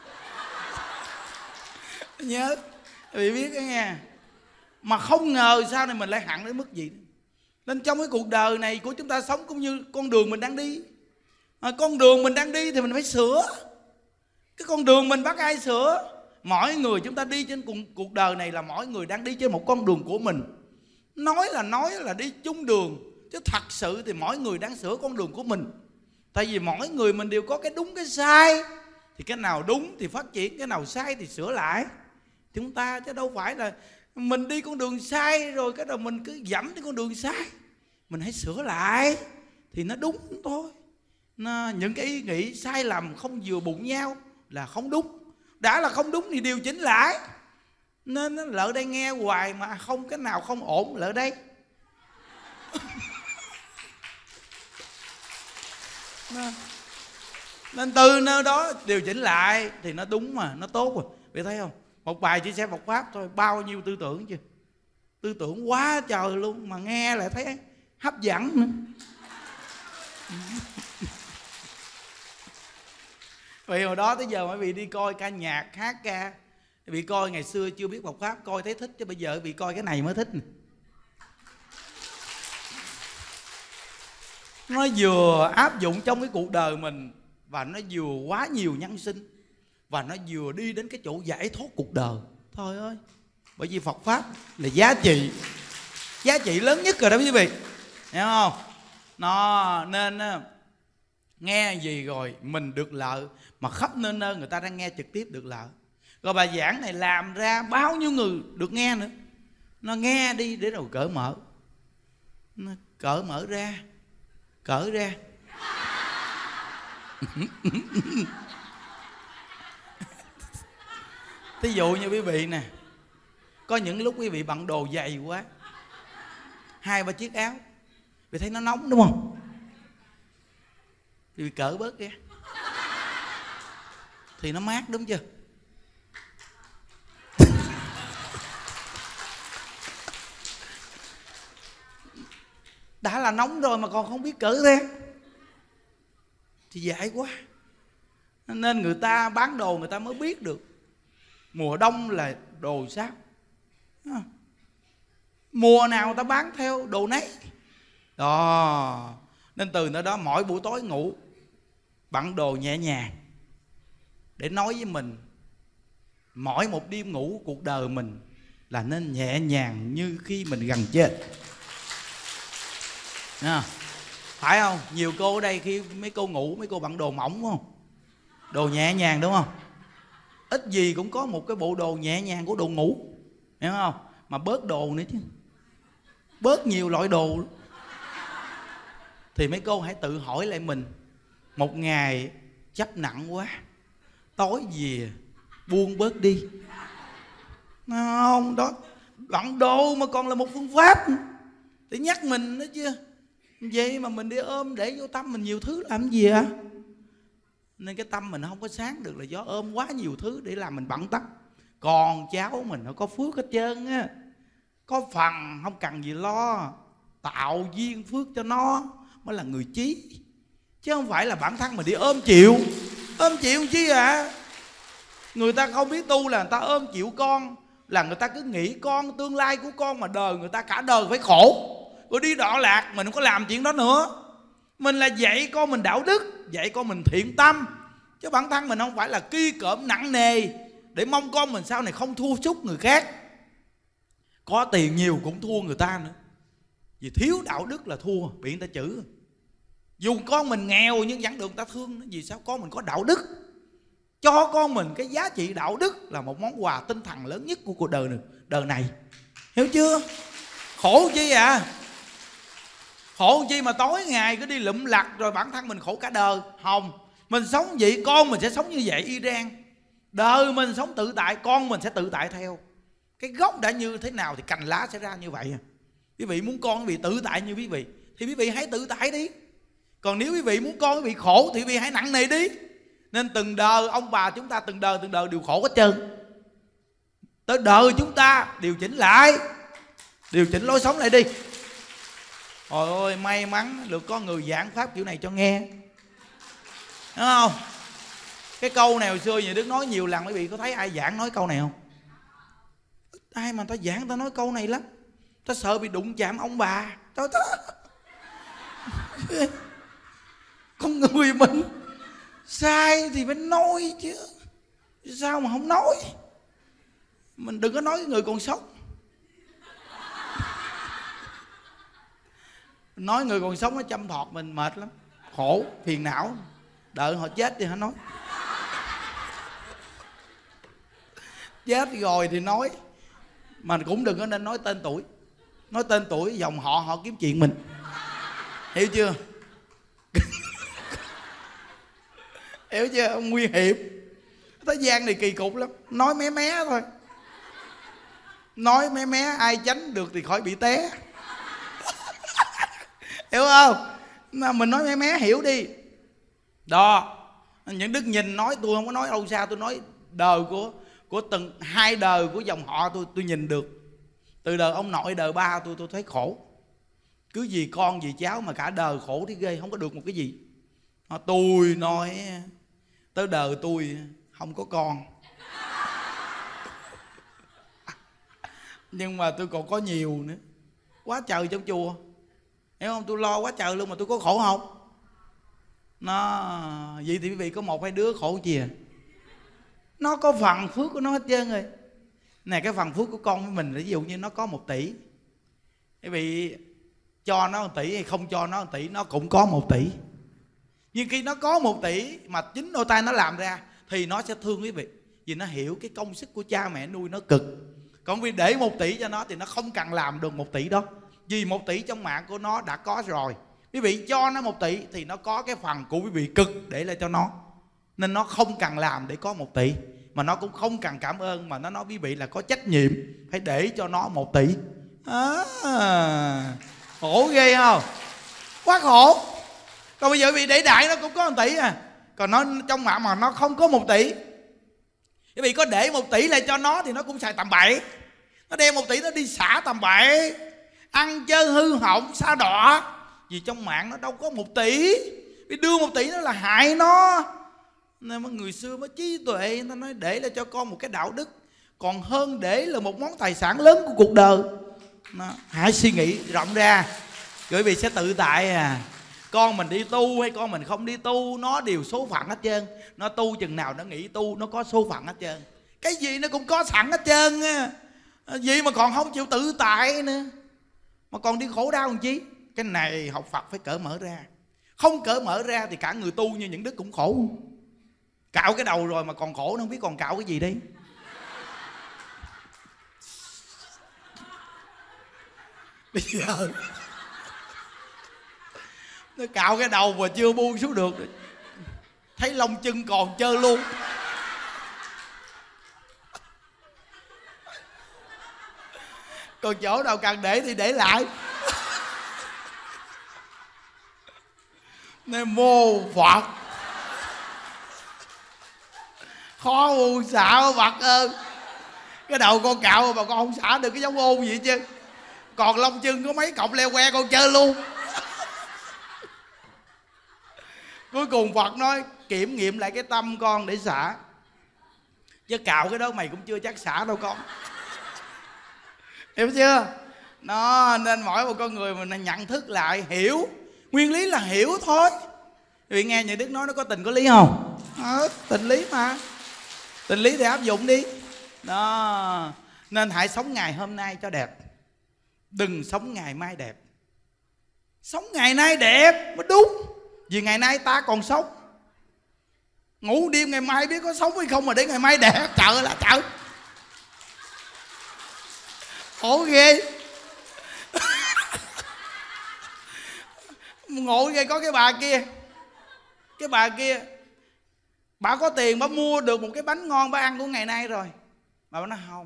Nhớ bị biết cái nghe. Mà không ngờ sau này mình lại hẳn đến mức gì. Nên trong cái cuộc đời này của chúng ta sống cũng như con đường mình đang đi. Con đường mình đang đi thì mình phải sửa. Cái con đường mình bắt ai sửa? Mỗi người chúng ta đi trên cuộc đời này là mỗi người đang đi trên một con đường của mình. Nói là đi chung đường, chứ thật sự thì mỗi người đang sửa con đường của mình. Tại vì mỗi người mình đều có cái đúng cái sai. Thì cái nào đúng thì phát triển, cái nào sai thì sửa lại. Chúng ta chứ đâu phải là mình đi con đường sai rồi cái đầu mình cứ dẫm trên con đường sai. Mình hãy sửa lại thì nó đúng thôi. Những cái ý nghĩ sai lầm không vừa bụng nhau là không đúng. Đã là không đúng thì điều chỉnh lại. Nên lỡ đây nghe hoài mà không cái nào không ổn lỡ đây. Nên từ nơi đó điều chỉnh lại thì nó đúng mà, nó tốt rồi. Vì thấy không? Một bài chia sẻ Phật Pháp thôi, bao nhiêu tư tưởng chưa? Tư tưởng quá trời luôn mà nghe lại thấy hấp dẫn nữa. Vì hồi đó tới giờ mấy vị đi coi ca nhạc, hát ca, bị coi ngày xưa chưa biết Phật Pháp, coi thấy thích, chứ bây giờ bị coi cái này mới thích nè. Nó vừa áp dụng trong cái cuộc đời mình, và nó vừa quá nhiều nhân sinh, và nó vừa đi đến cái chỗ giải thoát cuộc đời. Thôi ơi, bởi vì Phật Pháp là giá trị lớn nhất rồi đó quý vị, hiểu không? Nó nên nghe gì rồi mình được lợi, mà khắp nơi nơi người ta đang nghe trực tiếp được lợi. Rồi bài giảng này làm ra bao nhiêu người được nghe nữa. Nó nghe đi để rồi cởi mở. Nó cởi mở ra. Cởi ra. Thí dụ như quý vị nè, có những lúc quý vị bận đồ dày quá, 2-3 chiếc áo, vì thấy nó nóng đúng không? Thì cởi bớt ra thì nó mát, đúng chưa? Đã là nóng rồi mà còn không biết cởi ra thì dại quá. Nên người ta bán đồ người ta mới biết được mùa đông là đồ sao, mùa nào người ta bán theo đồ nấy đó. Nên từ nơi đó mỗi buổi tối ngủ bận đồ nhẹ nhàng, để nói với mình mỗi một đêm ngủ cuộc đời mình là nên nhẹ nhàng như khi mình gần chết. Phải không? Nhiều cô ở đây khi mấy cô ngủ, mấy cô bận đồ mỏng không? Đồ nhẹ nhàng đúng không? Ít gì cũng có một cái bộ đồ nhẹ nhàng của đồ ngủ, hiểu không? Mà bớt đồ nữa chứ, bớt nhiều loại đồ. Thì mấy cô hãy tự hỏi lại mình, một ngày chấp nặng quá, tối về buông bớt đi, không? Đó, bận đồ mà còn là một phương pháp để nhắc mình đó chứ. Vậy mà mình đi ôm để vô tâm mình nhiều thứ làm gì ạ? Nên cái tâm mình không có sáng được là do ôm quá nhiều thứ để làm mình bận tâm. Còn cháu mình nó có phước hết trơn á, có phần không cần gì lo, tạo duyên phước cho nó mới là người trí, chứ không phải là bản thân mình đi ôm chịu. Ôm chịu chi ạ? Người ta không biết tu là người ta ôm chịu con, là người ta cứ nghĩ con, tương lai của con mà đời người ta cả đời phải khổ, rồi đi đọa lạc. Mình không có làm chuyện đó nữa. Mình là dạy con mình đạo đức, dạy con mình thiện tâm, chứ bản thân mình không phải là ki cỡm nặng nề để mong con mình sau này không thua sút người khác. Có tiền nhiều cũng thua người ta nữa, vì thiếu đạo đức là thua, bị người ta chửi. Dù con mình nghèo nhưng vẫn được người ta thương. Vì sao? Con mình có đạo đức. Cho con mình cái giá trị đạo đức là một món quà tinh thần lớn nhất của cuộc đời này. Hiểu chưa? Khổ chi à? Khổ chi mà tối ngày cứ đi lụm lặt rồi bản thân mình khổ cả đời. Không, mình sống vậy con mình sẽ sống như vậy y rang. Đời mình sống tự tại, con mình sẽ tự tại theo. Cái gốc đã như thế nào thì cành lá sẽ ra như vậy. Quý vị muốn con quý vị tự tại như quý vị thì quý vị hãy tự tại đi. Còn nếu quý vị muốn con quý vị khổ thì quý vị hãy nặng nề đi. Nên từng đời ông bà chúng ta từng đời đều khổ hết trơn. Tới đời chúng ta điều chỉnh lại, điều chỉnh lối sống lại đi. Trời ơi, may mắn được có người giảng pháp kiểu này cho nghe, đúng không? Cái câu này hồi xưa nhà Đức nói nhiều lần, quý vị có thấy ai giảng nói câu này không? Ai mà ta giảng ta nói câu này lắm, ta sợ bị đụng chạm ông bà. Con người mình sai thì phải nói chứ, sao mà không nói? Mình đừng có nói cái người còn sống. Nói người còn sống nó chăm thọt mình mệt lắm, khổ phiền não, đợi họ chết thì hả nói. Chết rồi thì nói, mà cũng đừng có nên nói tên tuổi. Nói tên tuổi dòng họ kiếm chuyện mình, hiểu chưa? Hiểu chưa? Nguy hiểm. Thế gian này kỳ cục lắm, nói mé mé thôi. Nói mé mé ai tránh được thì khỏi bị té. Hiểu không? Mà mình nói mé mé hiểu đi. Đó, những Đức nhìn nói, tôi không có nói đâu xa, tôi nói đời của từng hai đời của dòng họ tôi nhìn được. Từ đời ông nội đời ba tôi thấy khổ. Cứ gì con gì cháu mà cả đời khổ thì ghê, không có được một cái gì. Tôi nói tới đời tôi không có con, nhưng mà tôi còn có nhiều nữa, quá trời trong chùa, hiểu không? Tôi lo quá trời luôn mà tôi có khổ không? Vậy thì quý vị có một hai đứa khổ gì à? Nó có phần phước của nó hết trơn rồi. Này, cái phần phước của con với mình là ví dụ như nó có 1 tỷ, quý vị cho nó 1 tỷ hay không cho nó 1 tỷ, nó cũng có 1 tỷ. Nhưng khi nó có 1 tỷ mà chính đôi tay nó làm ra thì nó sẽ thương quý vị, vì nó hiểu cái công sức của cha mẹ nuôi nó cực. Còn vì để 1 tỷ cho nó thì nó không cần làm được 1 tỷ đó, vì 1 tỷ trong mạng của nó đã có rồi. Quý vị cho nó 1 tỷ thì nó có cái phần của quý vị cực để lại cho nó, nên nó không cần làm để có 1 tỷ, mà nó cũng không cần cảm ơn, mà nó nói quý vị là có trách nhiệm phải để cho nó 1 tỷ. Khổ ghê không? Quá khổ. Còn bây giờ quý vị để đại nó cũng có 1 tỷ à, còn nó trong mạng mà nó không có 1 tỷ. Quý vị có để 1 tỷ lại cho nó thì nó cũng xài tầm bậy. Nó đem 1 tỷ nó đi xả tầm bậy, ăn chơi hư hỏng xa đọa, vì trong mạng nó đâu có 1 tỷ. Vì đưa 1 tỷ nó là hại nó. Nên mà người xưa mới trí tuệ, người ta nói để lại cho con một cái đạo đức còn hơn để là một món tài sản lớn của cuộc đời. Hãy suy nghĩ rộng ra, rồi quý vị sẽ tự tại à. Con mình đi tu hay con mình không đi tu, nó đều số phận hết trơn. Nó tu chừng nào nó nghĩ tu, nó có số phận hết trơn. Cái gì nó cũng có sẵn hết trơn á. Gì mà còn không chịu tự tại nữa, mà còn đi khổ đau làm chi? Cái này học Phật phải cởi mở ra. Không cởi mở ra thì cả người tu như những đức cũng khổ. Cạo cái đầu rồi mà còn khổ, nó không biết còn cạo cái gì đây. Bây giờ nó cạo cái đầu mà chưa buông xuống được, thấy lông chân còn trơ luôn. Còn chỗ nào cần để thì để lại. Nên mô Phật, khó buông xả Phật ơi. Cái đầu con cạo mà con không xả được cái giống ôn gì chứ, còn lông chân có mấy cọng leo que con chơi luôn. Cuối cùng Phật nói kiểm nghiệm lại cái tâm con để xả, chứ cạo cái đó mày cũng chưa chắc xả đâu con. Hiểu chưa? Nó nên mỗi một con người mình nhận thức lại, hiểu nguyên lý là hiểu thôi. Vì nghe nhà Đức nói nó có tình có lý không? Tình lý mà, tình lý thì áp dụng đi đó. Nên hãy sống ngày hôm nay cho đẹp, đừng sống ngày mai đẹp. Sống ngày nay đẹp mới đúng, vì ngày nay ta còn sống. Ngủ đêm ngày mai biết có sống hay không mà để ngày mai đẹp, trời là trời. Khổ ghê. Ngộ ghê. Có cái bà kia, cái bà kia bà có tiền, bà mua được một cái bánh ngon bà ăn của ngày nay rồi, mà bà nói không,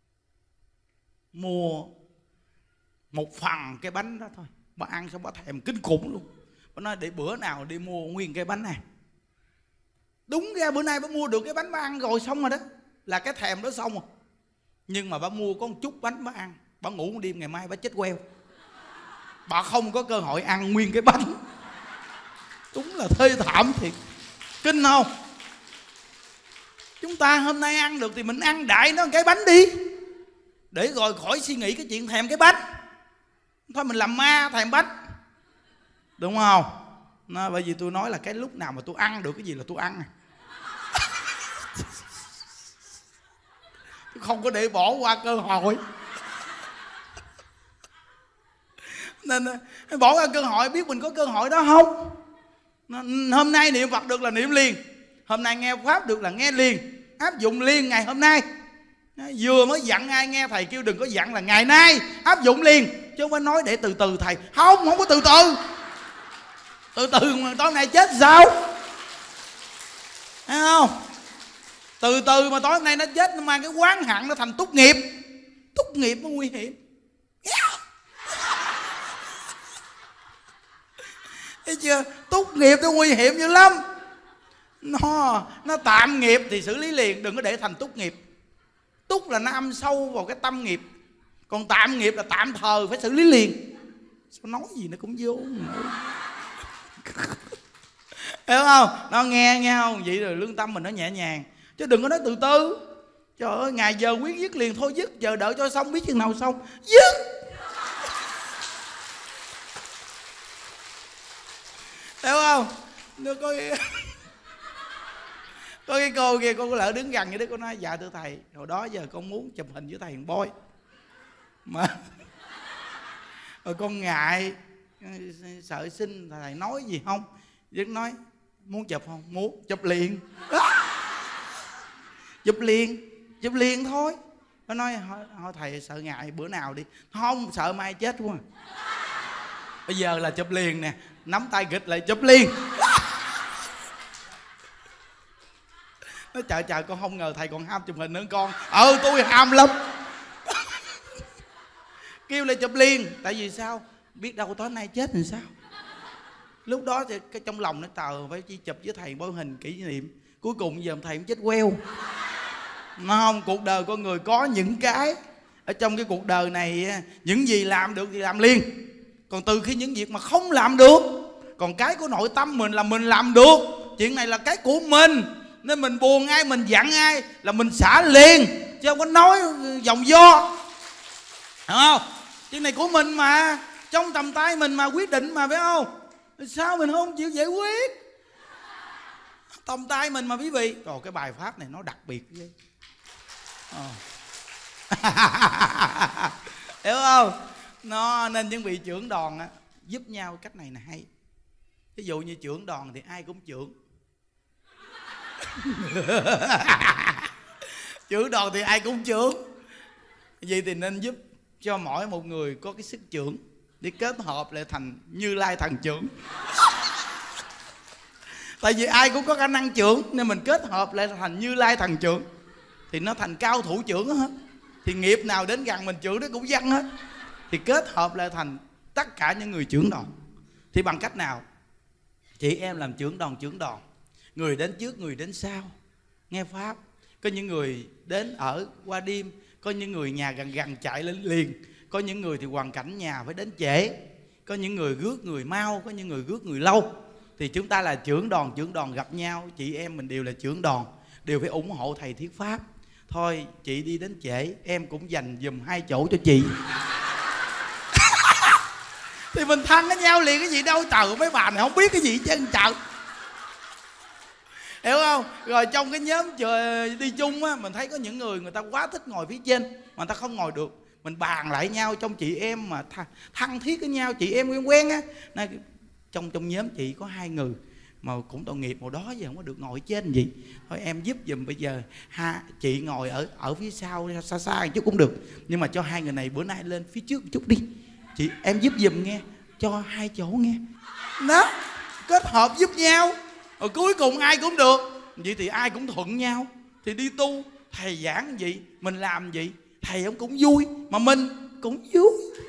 mua một phần cái bánh đó thôi. Bà ăn xong bà thèm kinh khủng luôn. Bà nói để bữa nào đi mua nguyên cái bánh này. Đúng ra bữa nay bà mua được cái bánh bà ăn rồi xong rồi đó, là cái thèm đó xong rồi. Nhưng mà bà mua có một chút bánh bà ăn, bà ngủ một đêm ngày mai bà chết queo. bà không có cơ hội ăn nguyên cái bánh. Đúng là thê thảm thiệt. Kinh không? Chúng ta hôm nay ăn được thì mình ăn đại nó cái bánh đi, để rồi khỏi suy nghĩ cái chuyện thèm cái bánh. Thôi mình làm ma thèm bánh, đúng không? Bởi vì tôi nói là cái lúc nào mà tôi ăn được cái gì là tôi ăn. Tôi không có để bỏ qua cơ hội. Nên bỏ qua cơ hội, biết mình có cơ hội đó không? Hôm nay niệm Phật được là niệm liền, hôm nay nghe Pháp được là nghe liền, áp dụng liền ngày hôm nay. Vừa mới dặn ai nghe thầy kêu đừng có dặn là ngày nay áp dụng liền, chứ không phải nói để từ từ thầy. Không có từ từ. Từ từ mà tối nay chết sao? Thấy không? Từ từ mà tối nay nó chết, nó mang cái oán hận nó thành túc nghiệp. Túc nghiệp nó nguy hiểm. Thấy chưa? Túc nghiệp nó nguy hiểm dữ lắm. Nó tạm nghiệp thì xử lý liền, đừng có để thành túc nghiệp. Túc là nó âm sâu vào cái tâm nghiệp, còn tạm nghiệp là tạm thời phải xử lý liền. Sao nói gì nó cũng vô. Hiểu không? Nó nghe không? Vậy rồi lương tâm mình nó nhẹ nhàng, chứ đừng có nói từ từ. Trời ơi, ngày giờ quyết dứt liền thôi dứt, giờ đợi cho xong biết chừng nào xong dứt. Hiểu không? Nó có cái cô kia, cô có lỡ đứng gần vậy đó, cô nói dạ thưa thầy, hồi đó giờ con muốn chụp hình với thầy Boy mà rồi con ngại sợ xin thầy nói gì không. Đức nói muốn chụp không? Muốn. Chụp liền. Chụp liền thôi. Nó nói thôi thầy sợ ngại bữa nào đi. Không, sợ mai chết quá. Bây giờ là chụp liền nè, nắm tay gịch lại chụp liền. Nó trời con không ngờ thầy còn ham chụp hình nữa con. Tôi ham lắm. Kêu lại chụp liền. Tại vì sao? Biết đâu tối nay chết thì sao? Lúc đó thì cái trong lòng nó phải chi chụp với thầy bôi hình kỷ niệm. Cuối cùng giờ thầy cũng chết queo. Nó không? Cuộc đời con người có những cái ở trong cái cuộc đời này, những gì làm được thì làm liền. Còn từ khi những việc mà không làm được, còn cái của nội tâm mình là mình làm được. Chuyện này là cái của mình, nên mình buồn ai, mình giận ai là mình xả liền, chứ không có nói vòng vo. Hiểu không? Chuyện này của mình mà, trong tầm tay mình mà quyết định mà, phải không? Sao mình không chịu giải quyết? Tầm tay mình mà quý vị. Rồi cái bài pháp này nó đặc biệt vậy. Hiểu không? Nó nên những vị trưởng đoàn á, giúp nhau cách này là hay. Ví dụ như trưởng đoàn thì ai cũng trưởng. Trưởng đoàn thì ai cũng trưởng. Vậy thì nên giúp cho mỗi một người có cái sức trưởng để kết hợp lại thành Như Lai thần trưởng. Tại vì ai cũng có khả năng trưởng, nên mình kết hợp lại thành Như Lai thần trưởng thì nó thành cao thủ trưởng hết. Thì nghiệp nào đến gần mình trưởng nó cũng văng hết. Thì kết hợp lại thành tất cả những người trưởng đoàn. Thì bằng cách nào? Chị em làm trưởng đoàn, người đến trước, người đến sau, nghe pháp. Có những người đến ở qua đêm, có những người nhà gần chạy lên liền, có những người thì hoàn cảnh nhà phải đến trễ, có những người rước người mau, có những người rước người lâu. Thì chúng ta là trưởng đoàn gặp nhau, chị em mình đều là trưởng đoàn, đều phải ủng hộ thầy thuyết pháp. Thôi chị đi đến trễ, em cũng dành giùm 2 chỗ cho chị. Thì mình thân với nhau liền, cái gì đâu. Trời, mấy bà này không biết cái gì chứ trời. Hiểu không? Rồi trong cái nhóm đi chung á, mình thấy có những người ta quá thích ngồi phía trên mà người ta không ngồi được. Mình bàn lại nhau trong chị em mà thân thiết với nhau, chị em quen á. Trong nhóm chị có 2 người mà cũng tội nghiệp, hồi đó giờ không có được ngồi trên gì. Thôi em giúp giùm, bây giờ chị ngồi ở phía sau xa một chút cũng được, nhưng mà cho 2 người này bữa nay lên phía trước một chút đi. Chị em giúp giùm nghe, cho 2 chỗ nghe. Đó, kết hợp giúp nhau. Rồi cuối cùng ai cũng được. Vậy thì ai cũng thuận nhau. Thì đi tu, thầy giảng gì, mình làm gì, thầy ông cũng vui, mà mình cũng vui.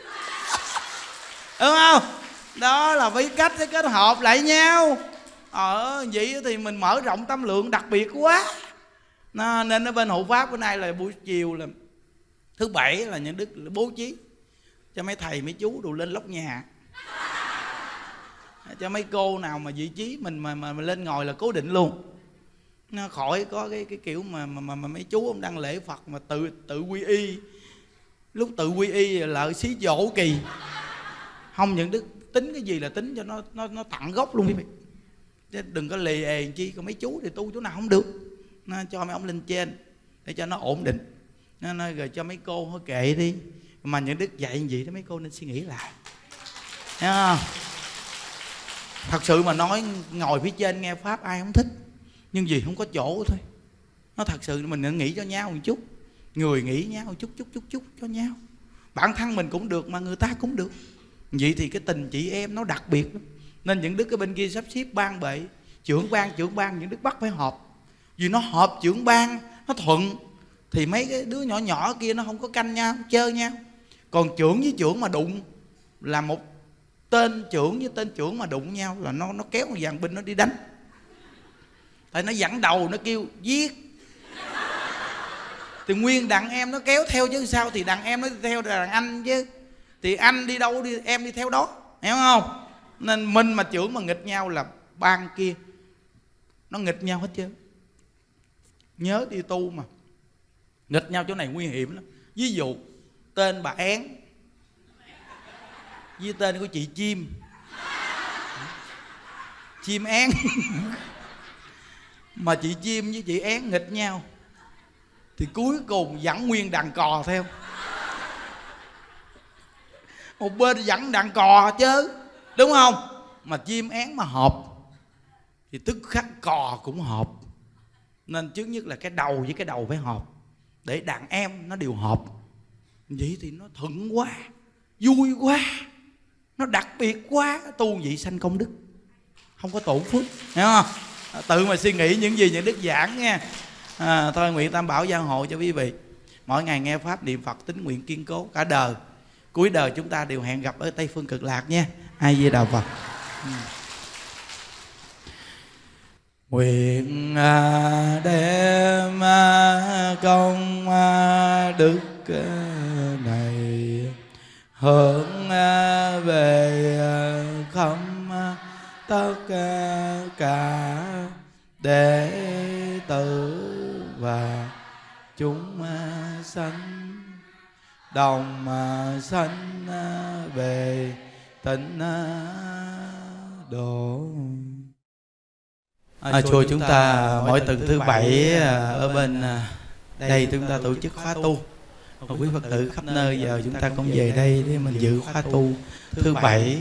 Đúng không? Đó là với cách để kết hợp lại nhau. Vậy thì mình mở rộng tâm lượng đặc biệt quá. Nên ở bên hộ pháp bữa nay là buổi chiều là thứ Bảy là những đức bố trí cho mấy thầy mấy chú đồ lên lóc nhà. cho mấy cô nào mà vị trí mình mà lên ngồi là cố định luôn, nó khỏi có cái kiểu mà mấy chú ông đăng lễ Phật mà tự quy y, lúc tự quy y lợi xí dỗ kỳ. Không, những đức tính cái gì là tính cho nó tận gốc luôn quý vị, chứ đừng có lì ề chi. Còn mấy chú thì tu chỗ nào không được, nó cho mấy ông lên trên để cho nó ổn định, nó rồi cho mấy cô thôi kệ đi. Mà những đức dạy như vậy đó, mấy cô nên suy nghĩ lại, thấy không? Thật sự mà nói, ngồi phía trên nghe pháp ai không thích, nhưng vì không có chỗ thôi. Nó thật sự mình nên nghĩ cho nhau một chút, người nghĩ nhau một chút cho nhau. Bản thân mình cũng được mà người ta cũng được. Vậy thì cái tình chị em nó đặc biệt lắm. Nên những đức cái bên kia sắp xếp ban bệ, trưởng ban những đức bắt phải họp. Vì nó họp trưởng ban, nó thuận, thì mấy cái đứa nhỏ nhỏ kia nó không có canh nhau, chơi nhau. Còn trưởng với trưởng mà đụng, là một tên trưởng với tên trưởng mà đụng nhau là nó kéo một dàn binh nó đi đánh. Tại nó dẫn đầu nó kêu giết, thì nguyên đàn em nó kéo theo chứ sao. Thì đàn em nó đi theo đàn anh chứ, thì anh đi đâu đi em đi theo đó, hiểu không? Nên mình mà trưởng mà nghịch nhau là ban kia nó nghịch nhau hết trơn. Nhớ đi tu mà nghịch nhau chỗ này nguy hiểm lắm. Ví dụ tên bà Én với tên của chị Chim Én mà chị Chim với chị Én nghịch nhau thì cuối cùng dẫn nguyên đàn cò theo. Một bên dẫn đàn cò chứ, đúng không? Mà Chim Én mà hợp thì tức khắc cò cũng hợp. Nên trước nhất là cái đầu với cái đầu phải hợp, để đàn em nó đều hợp. Vậy thì nó thuận quá, vui quá, nó đặc biệt quá. Tu vậy sanh công đức, không có tổn phước, hiểu không? Tự mà suy nghĩ những gì những đức giảng nha. Thôi nguyện Tam Bảo gia hộ cho quý vị mỗi ngày nghe pháp niệm Phật, tín nguyện kiên cố cả đời. Cuối đời chúng ta đều hẹn gặp ở Tây Phương Cực Lạc nha. A Di Đà Phật. Nguyện đem công đức này hướng về khắp tất cả đệ tử và chúng sanh, đồng sanh về tịnh độ. Chùa chúng ta mỗi tuần thứ bảy ở bên đây chúng ta tổ chức khóa tu. Quý Phật tử khắp nơi giờ chúng ta cũng về đây để mình dự khóa tu thứ bảy.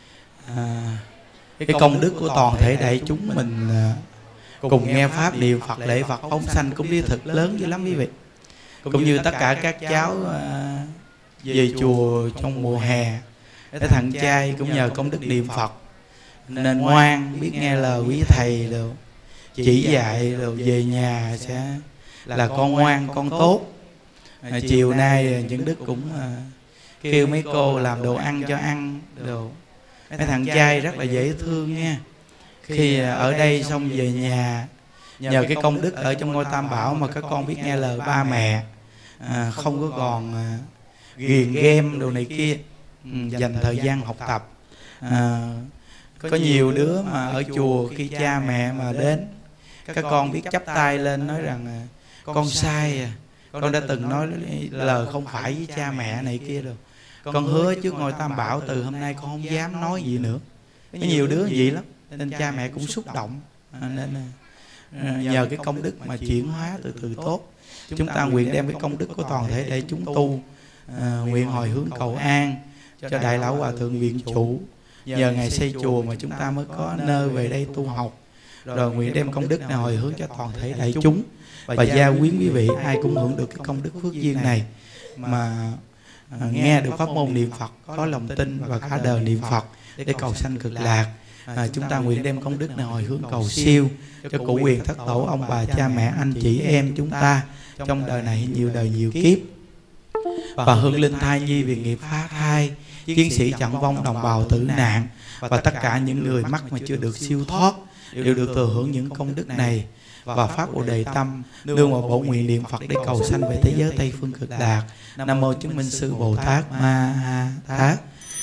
Cái công đức của toàn thể đại chúng mình cùng nghe pháp niệm Phật, lễ Phật, phóng sanh cũng đi thực lớn dữ lắm quý vị. Cũng như tất cả các cháu về chùa trong mùa hè để thằng trai cũng nhờ công đức niệm Phật nên ngoan, biết nghe lời quý thầy rồi chỉ dạy, rồi về nhà sẽ là con ngoan, con tốt. Chiều nay những đức cũng kêu mấy cô làm đồ ăn cho ăn đồ. Mấy thằng trai rất là dễ thương nha. Khi ở đây xong về nhà, nhờ cái công đức ở trong ngôi Tam Bảo mà các con biết nghe lời ba mẹ, không có còn ghiền game đồ này kia, dành thời gian học tập. Có nhiều đứa mà ở chùa khi cha mẹ mà đến, các con biết chắp tay lên nói rằng con sai, con đã từng nói lời không phải với cha mẹ này kia rồi. Con hứa trước ngôi Tam Bảo từ hôm nay con không dám nói gì nữa. Có nhiều đứa vậy lắm, nên cha mẹ cũng xúc động. Nên nhờ cái công đức mà chuyển hóa từ từ tốt. Chúng ta nguyện đem cái công đức của toàn thể để chúng tu, nguyện hồi hướng cầu an cho Đại Lão Hòa Thượng Viện Chủ. Nhờ Ngài xây chùa mà chúng ta mới có nơi về đây tu học. Rồi nguyện đem công đức này hồi hướng cho toàn thể đại chúng và gia quyến quý vị ai cũng hưởng được cái công đức phước duyên này mà nghe được pháp môn niệm Phật, có lòng tin và cả đời niệm Phật để cầu sanh cực lạc. Chúng ta nguyện đem công đức này hồi hướng cầu siêu cho cụ quyền thất tổ, ông bà cha mẹ anh chị em chúng ta trong đời này nhiều đời nhiều kiếp, và hương linh thai nhi vì nghiệp phá thai, chiến sĩ trận vong, đồng bào tử nạn và tất cả những người mắc mà chưa được siêu thoát đều được thừa hưởng những công đức này và phát Bồ Đề tâm nương vào bổn nguyện niệm Phật để cầu sanh về thế giới Tây Phương Cực Lạc. Nam mô Chứng Minh Sư Bồ Tát Ma Ha Tát.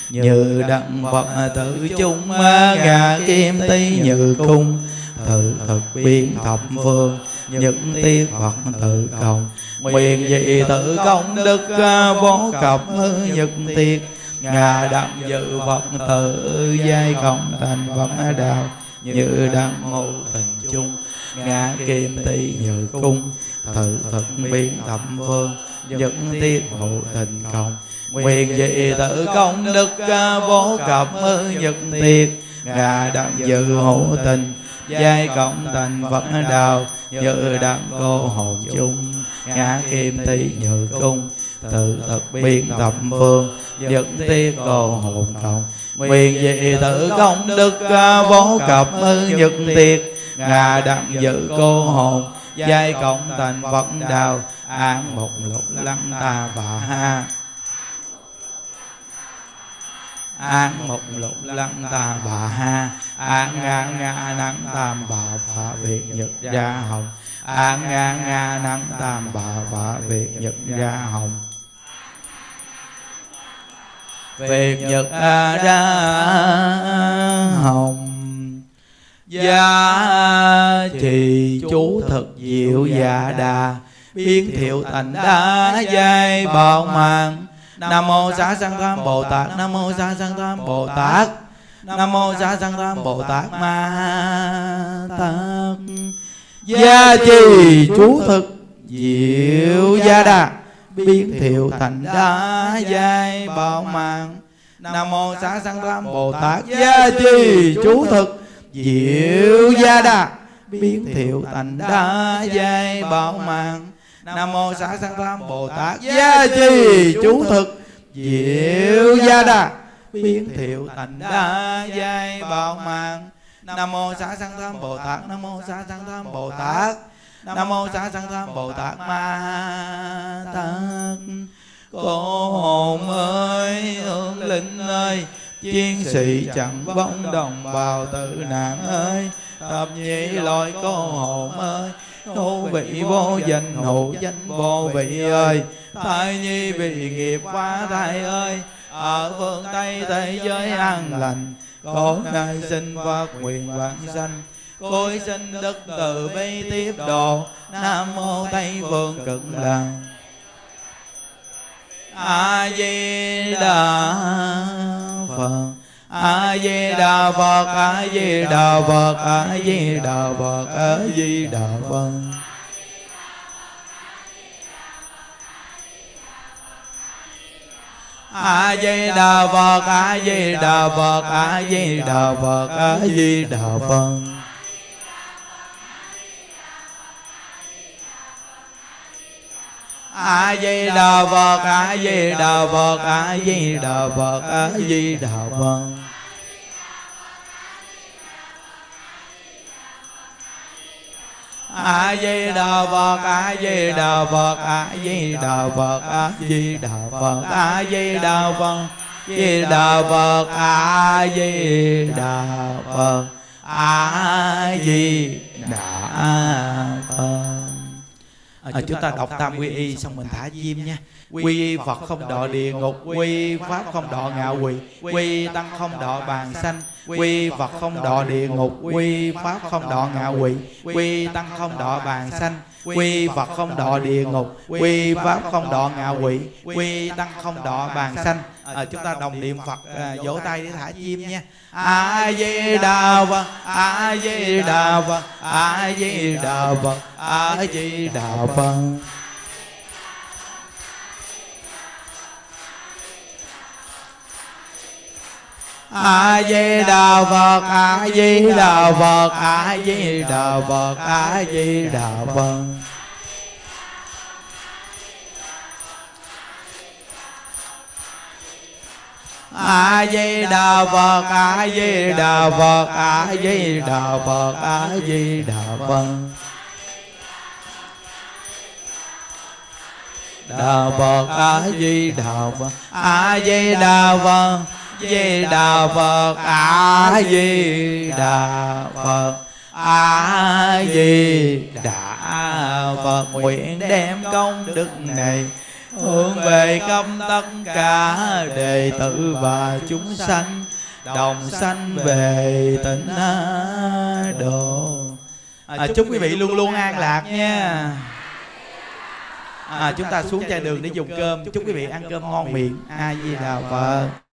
như đặng Phật tự chung ngà kim ti như cung tự thực biến thập phương những tiết Phật tự công nguyện dị tự công đức vô cập nhật tiết ngà đặng dự Phật tự giai công thành Phật đạo như đặng ngộ tình chung ngà kim ti như cung tự thực biến thập phương những tiết hộ tình công nguyện dị tự công đức vô cập nhật tiết ngà đặng dự hộ tình giai cộng thành Phật đạo như đặng cô hồn chung ngã kim ti như cung tự thực biến thập phương những tiết cô hồn cộng nguyện dị tự công đức vô cập nhật tiết ngà đặng dự cô hồn giai cộng thành Phật đạo an một lục lăng ta bà ha an một lục lăng ta bà ha an nga năng tam bảo phá việt nhật gia hồng an nga năng tam bảo phá việt nhật gia hồng việt nhật gia hồng gia trì chú thực diệu dạ đà biến thiệu thành đa giai bảo mạng nam mô xá sanh tham bồ tát nam mô xá sanh tham bồ tát nam mô xá sanh tham bồ tát ma tát gia trì chú thực diệu gia đà biến thiệu thành đa giai bảo mạng nam mô xá sanh tham bồ tát gia trì chú thực diệu gia đà biến thiệu thành đa giai bảo mạng nam mô xá sanh tham bồ tát gia trì chú thực diệu gia đà biến thiệu thành đa giai bảo mạng nam mô xá sanh tham bồ tát nam mô xá sanh tham bồ tát nam mô xá sanh tham bồ tát ma tát cô hồn ơi hương linh ơi chiến sĩ chẳng vong đồng bào tử nạn ơi thập nhị loại cô hồn ơi hữu vị vô danh hữu danh vô vị ơi thai nhi bị nghiệp phá thai ơi ở phương Tây thế giới an lành có nay sinh Phật nguyện vãng sanh cối sinh đức từ bi tiếp độ nam mô Tây phương Cực Lạc A Di Đà Phật A Di Đà Phật A Di Đà Phật A Di Đà Phật A Di Đà Phật A Di Đà Phật A Di Đà Phật A Di Đà Phật A Di Đà Phật A Di Đà Phật A Di Đà Phật A Di Đà Phật A Di Đà Phật A Di Đà Phật A Di Đà Phật A Di Đà Phật A Di Đà Phật A Di Đà Phật Di Đà Phật A Di Đà Phật A Di Đà Phật. Chúng ta đọc tam quy y xong mình thả diêm nha. Quy y Phật không đọa địa ngục, quy pháp không đọa ngạ quỷ, quy tăng không đọa bàn sanh, quy Phật không đọa địa ngục, quy pháp không đọa ngạ quỷ, quy tăng không đọa bàn sanh, quy Phật không đọa địa ngục, quy pháp không đọa ngạ quỷ, quy tăng không đọa bàn sanh. Chúng ta đồng niệm Phật, vỗ tay để thả diêm nha. A Di Đà Phật A Di Đà Phật A Di Đà Phật A Di Đà Phật A Di Đà Phật A Di Đà Phật A Di Đà Phật A Di Đà Phật A Di Đà Phật A Di Đà Phật A Di Đà Phật A Di Đà Phật Đà Phật A Di Đà Phật A Di Đà Phật Di Đà Phật A Di Đà Phật A Di Đà Phật nguyện đem công đức này hướng về công tất cả đệ tử và chúng sanh, đồng sanh về tịnh độ. Chúc quý vị luôn luôn an lạc nha. Chúng ta xuống chai đường để dùng cơm. Chúc quý vị ăn cơm ngon miệng. A Di Đà Phật.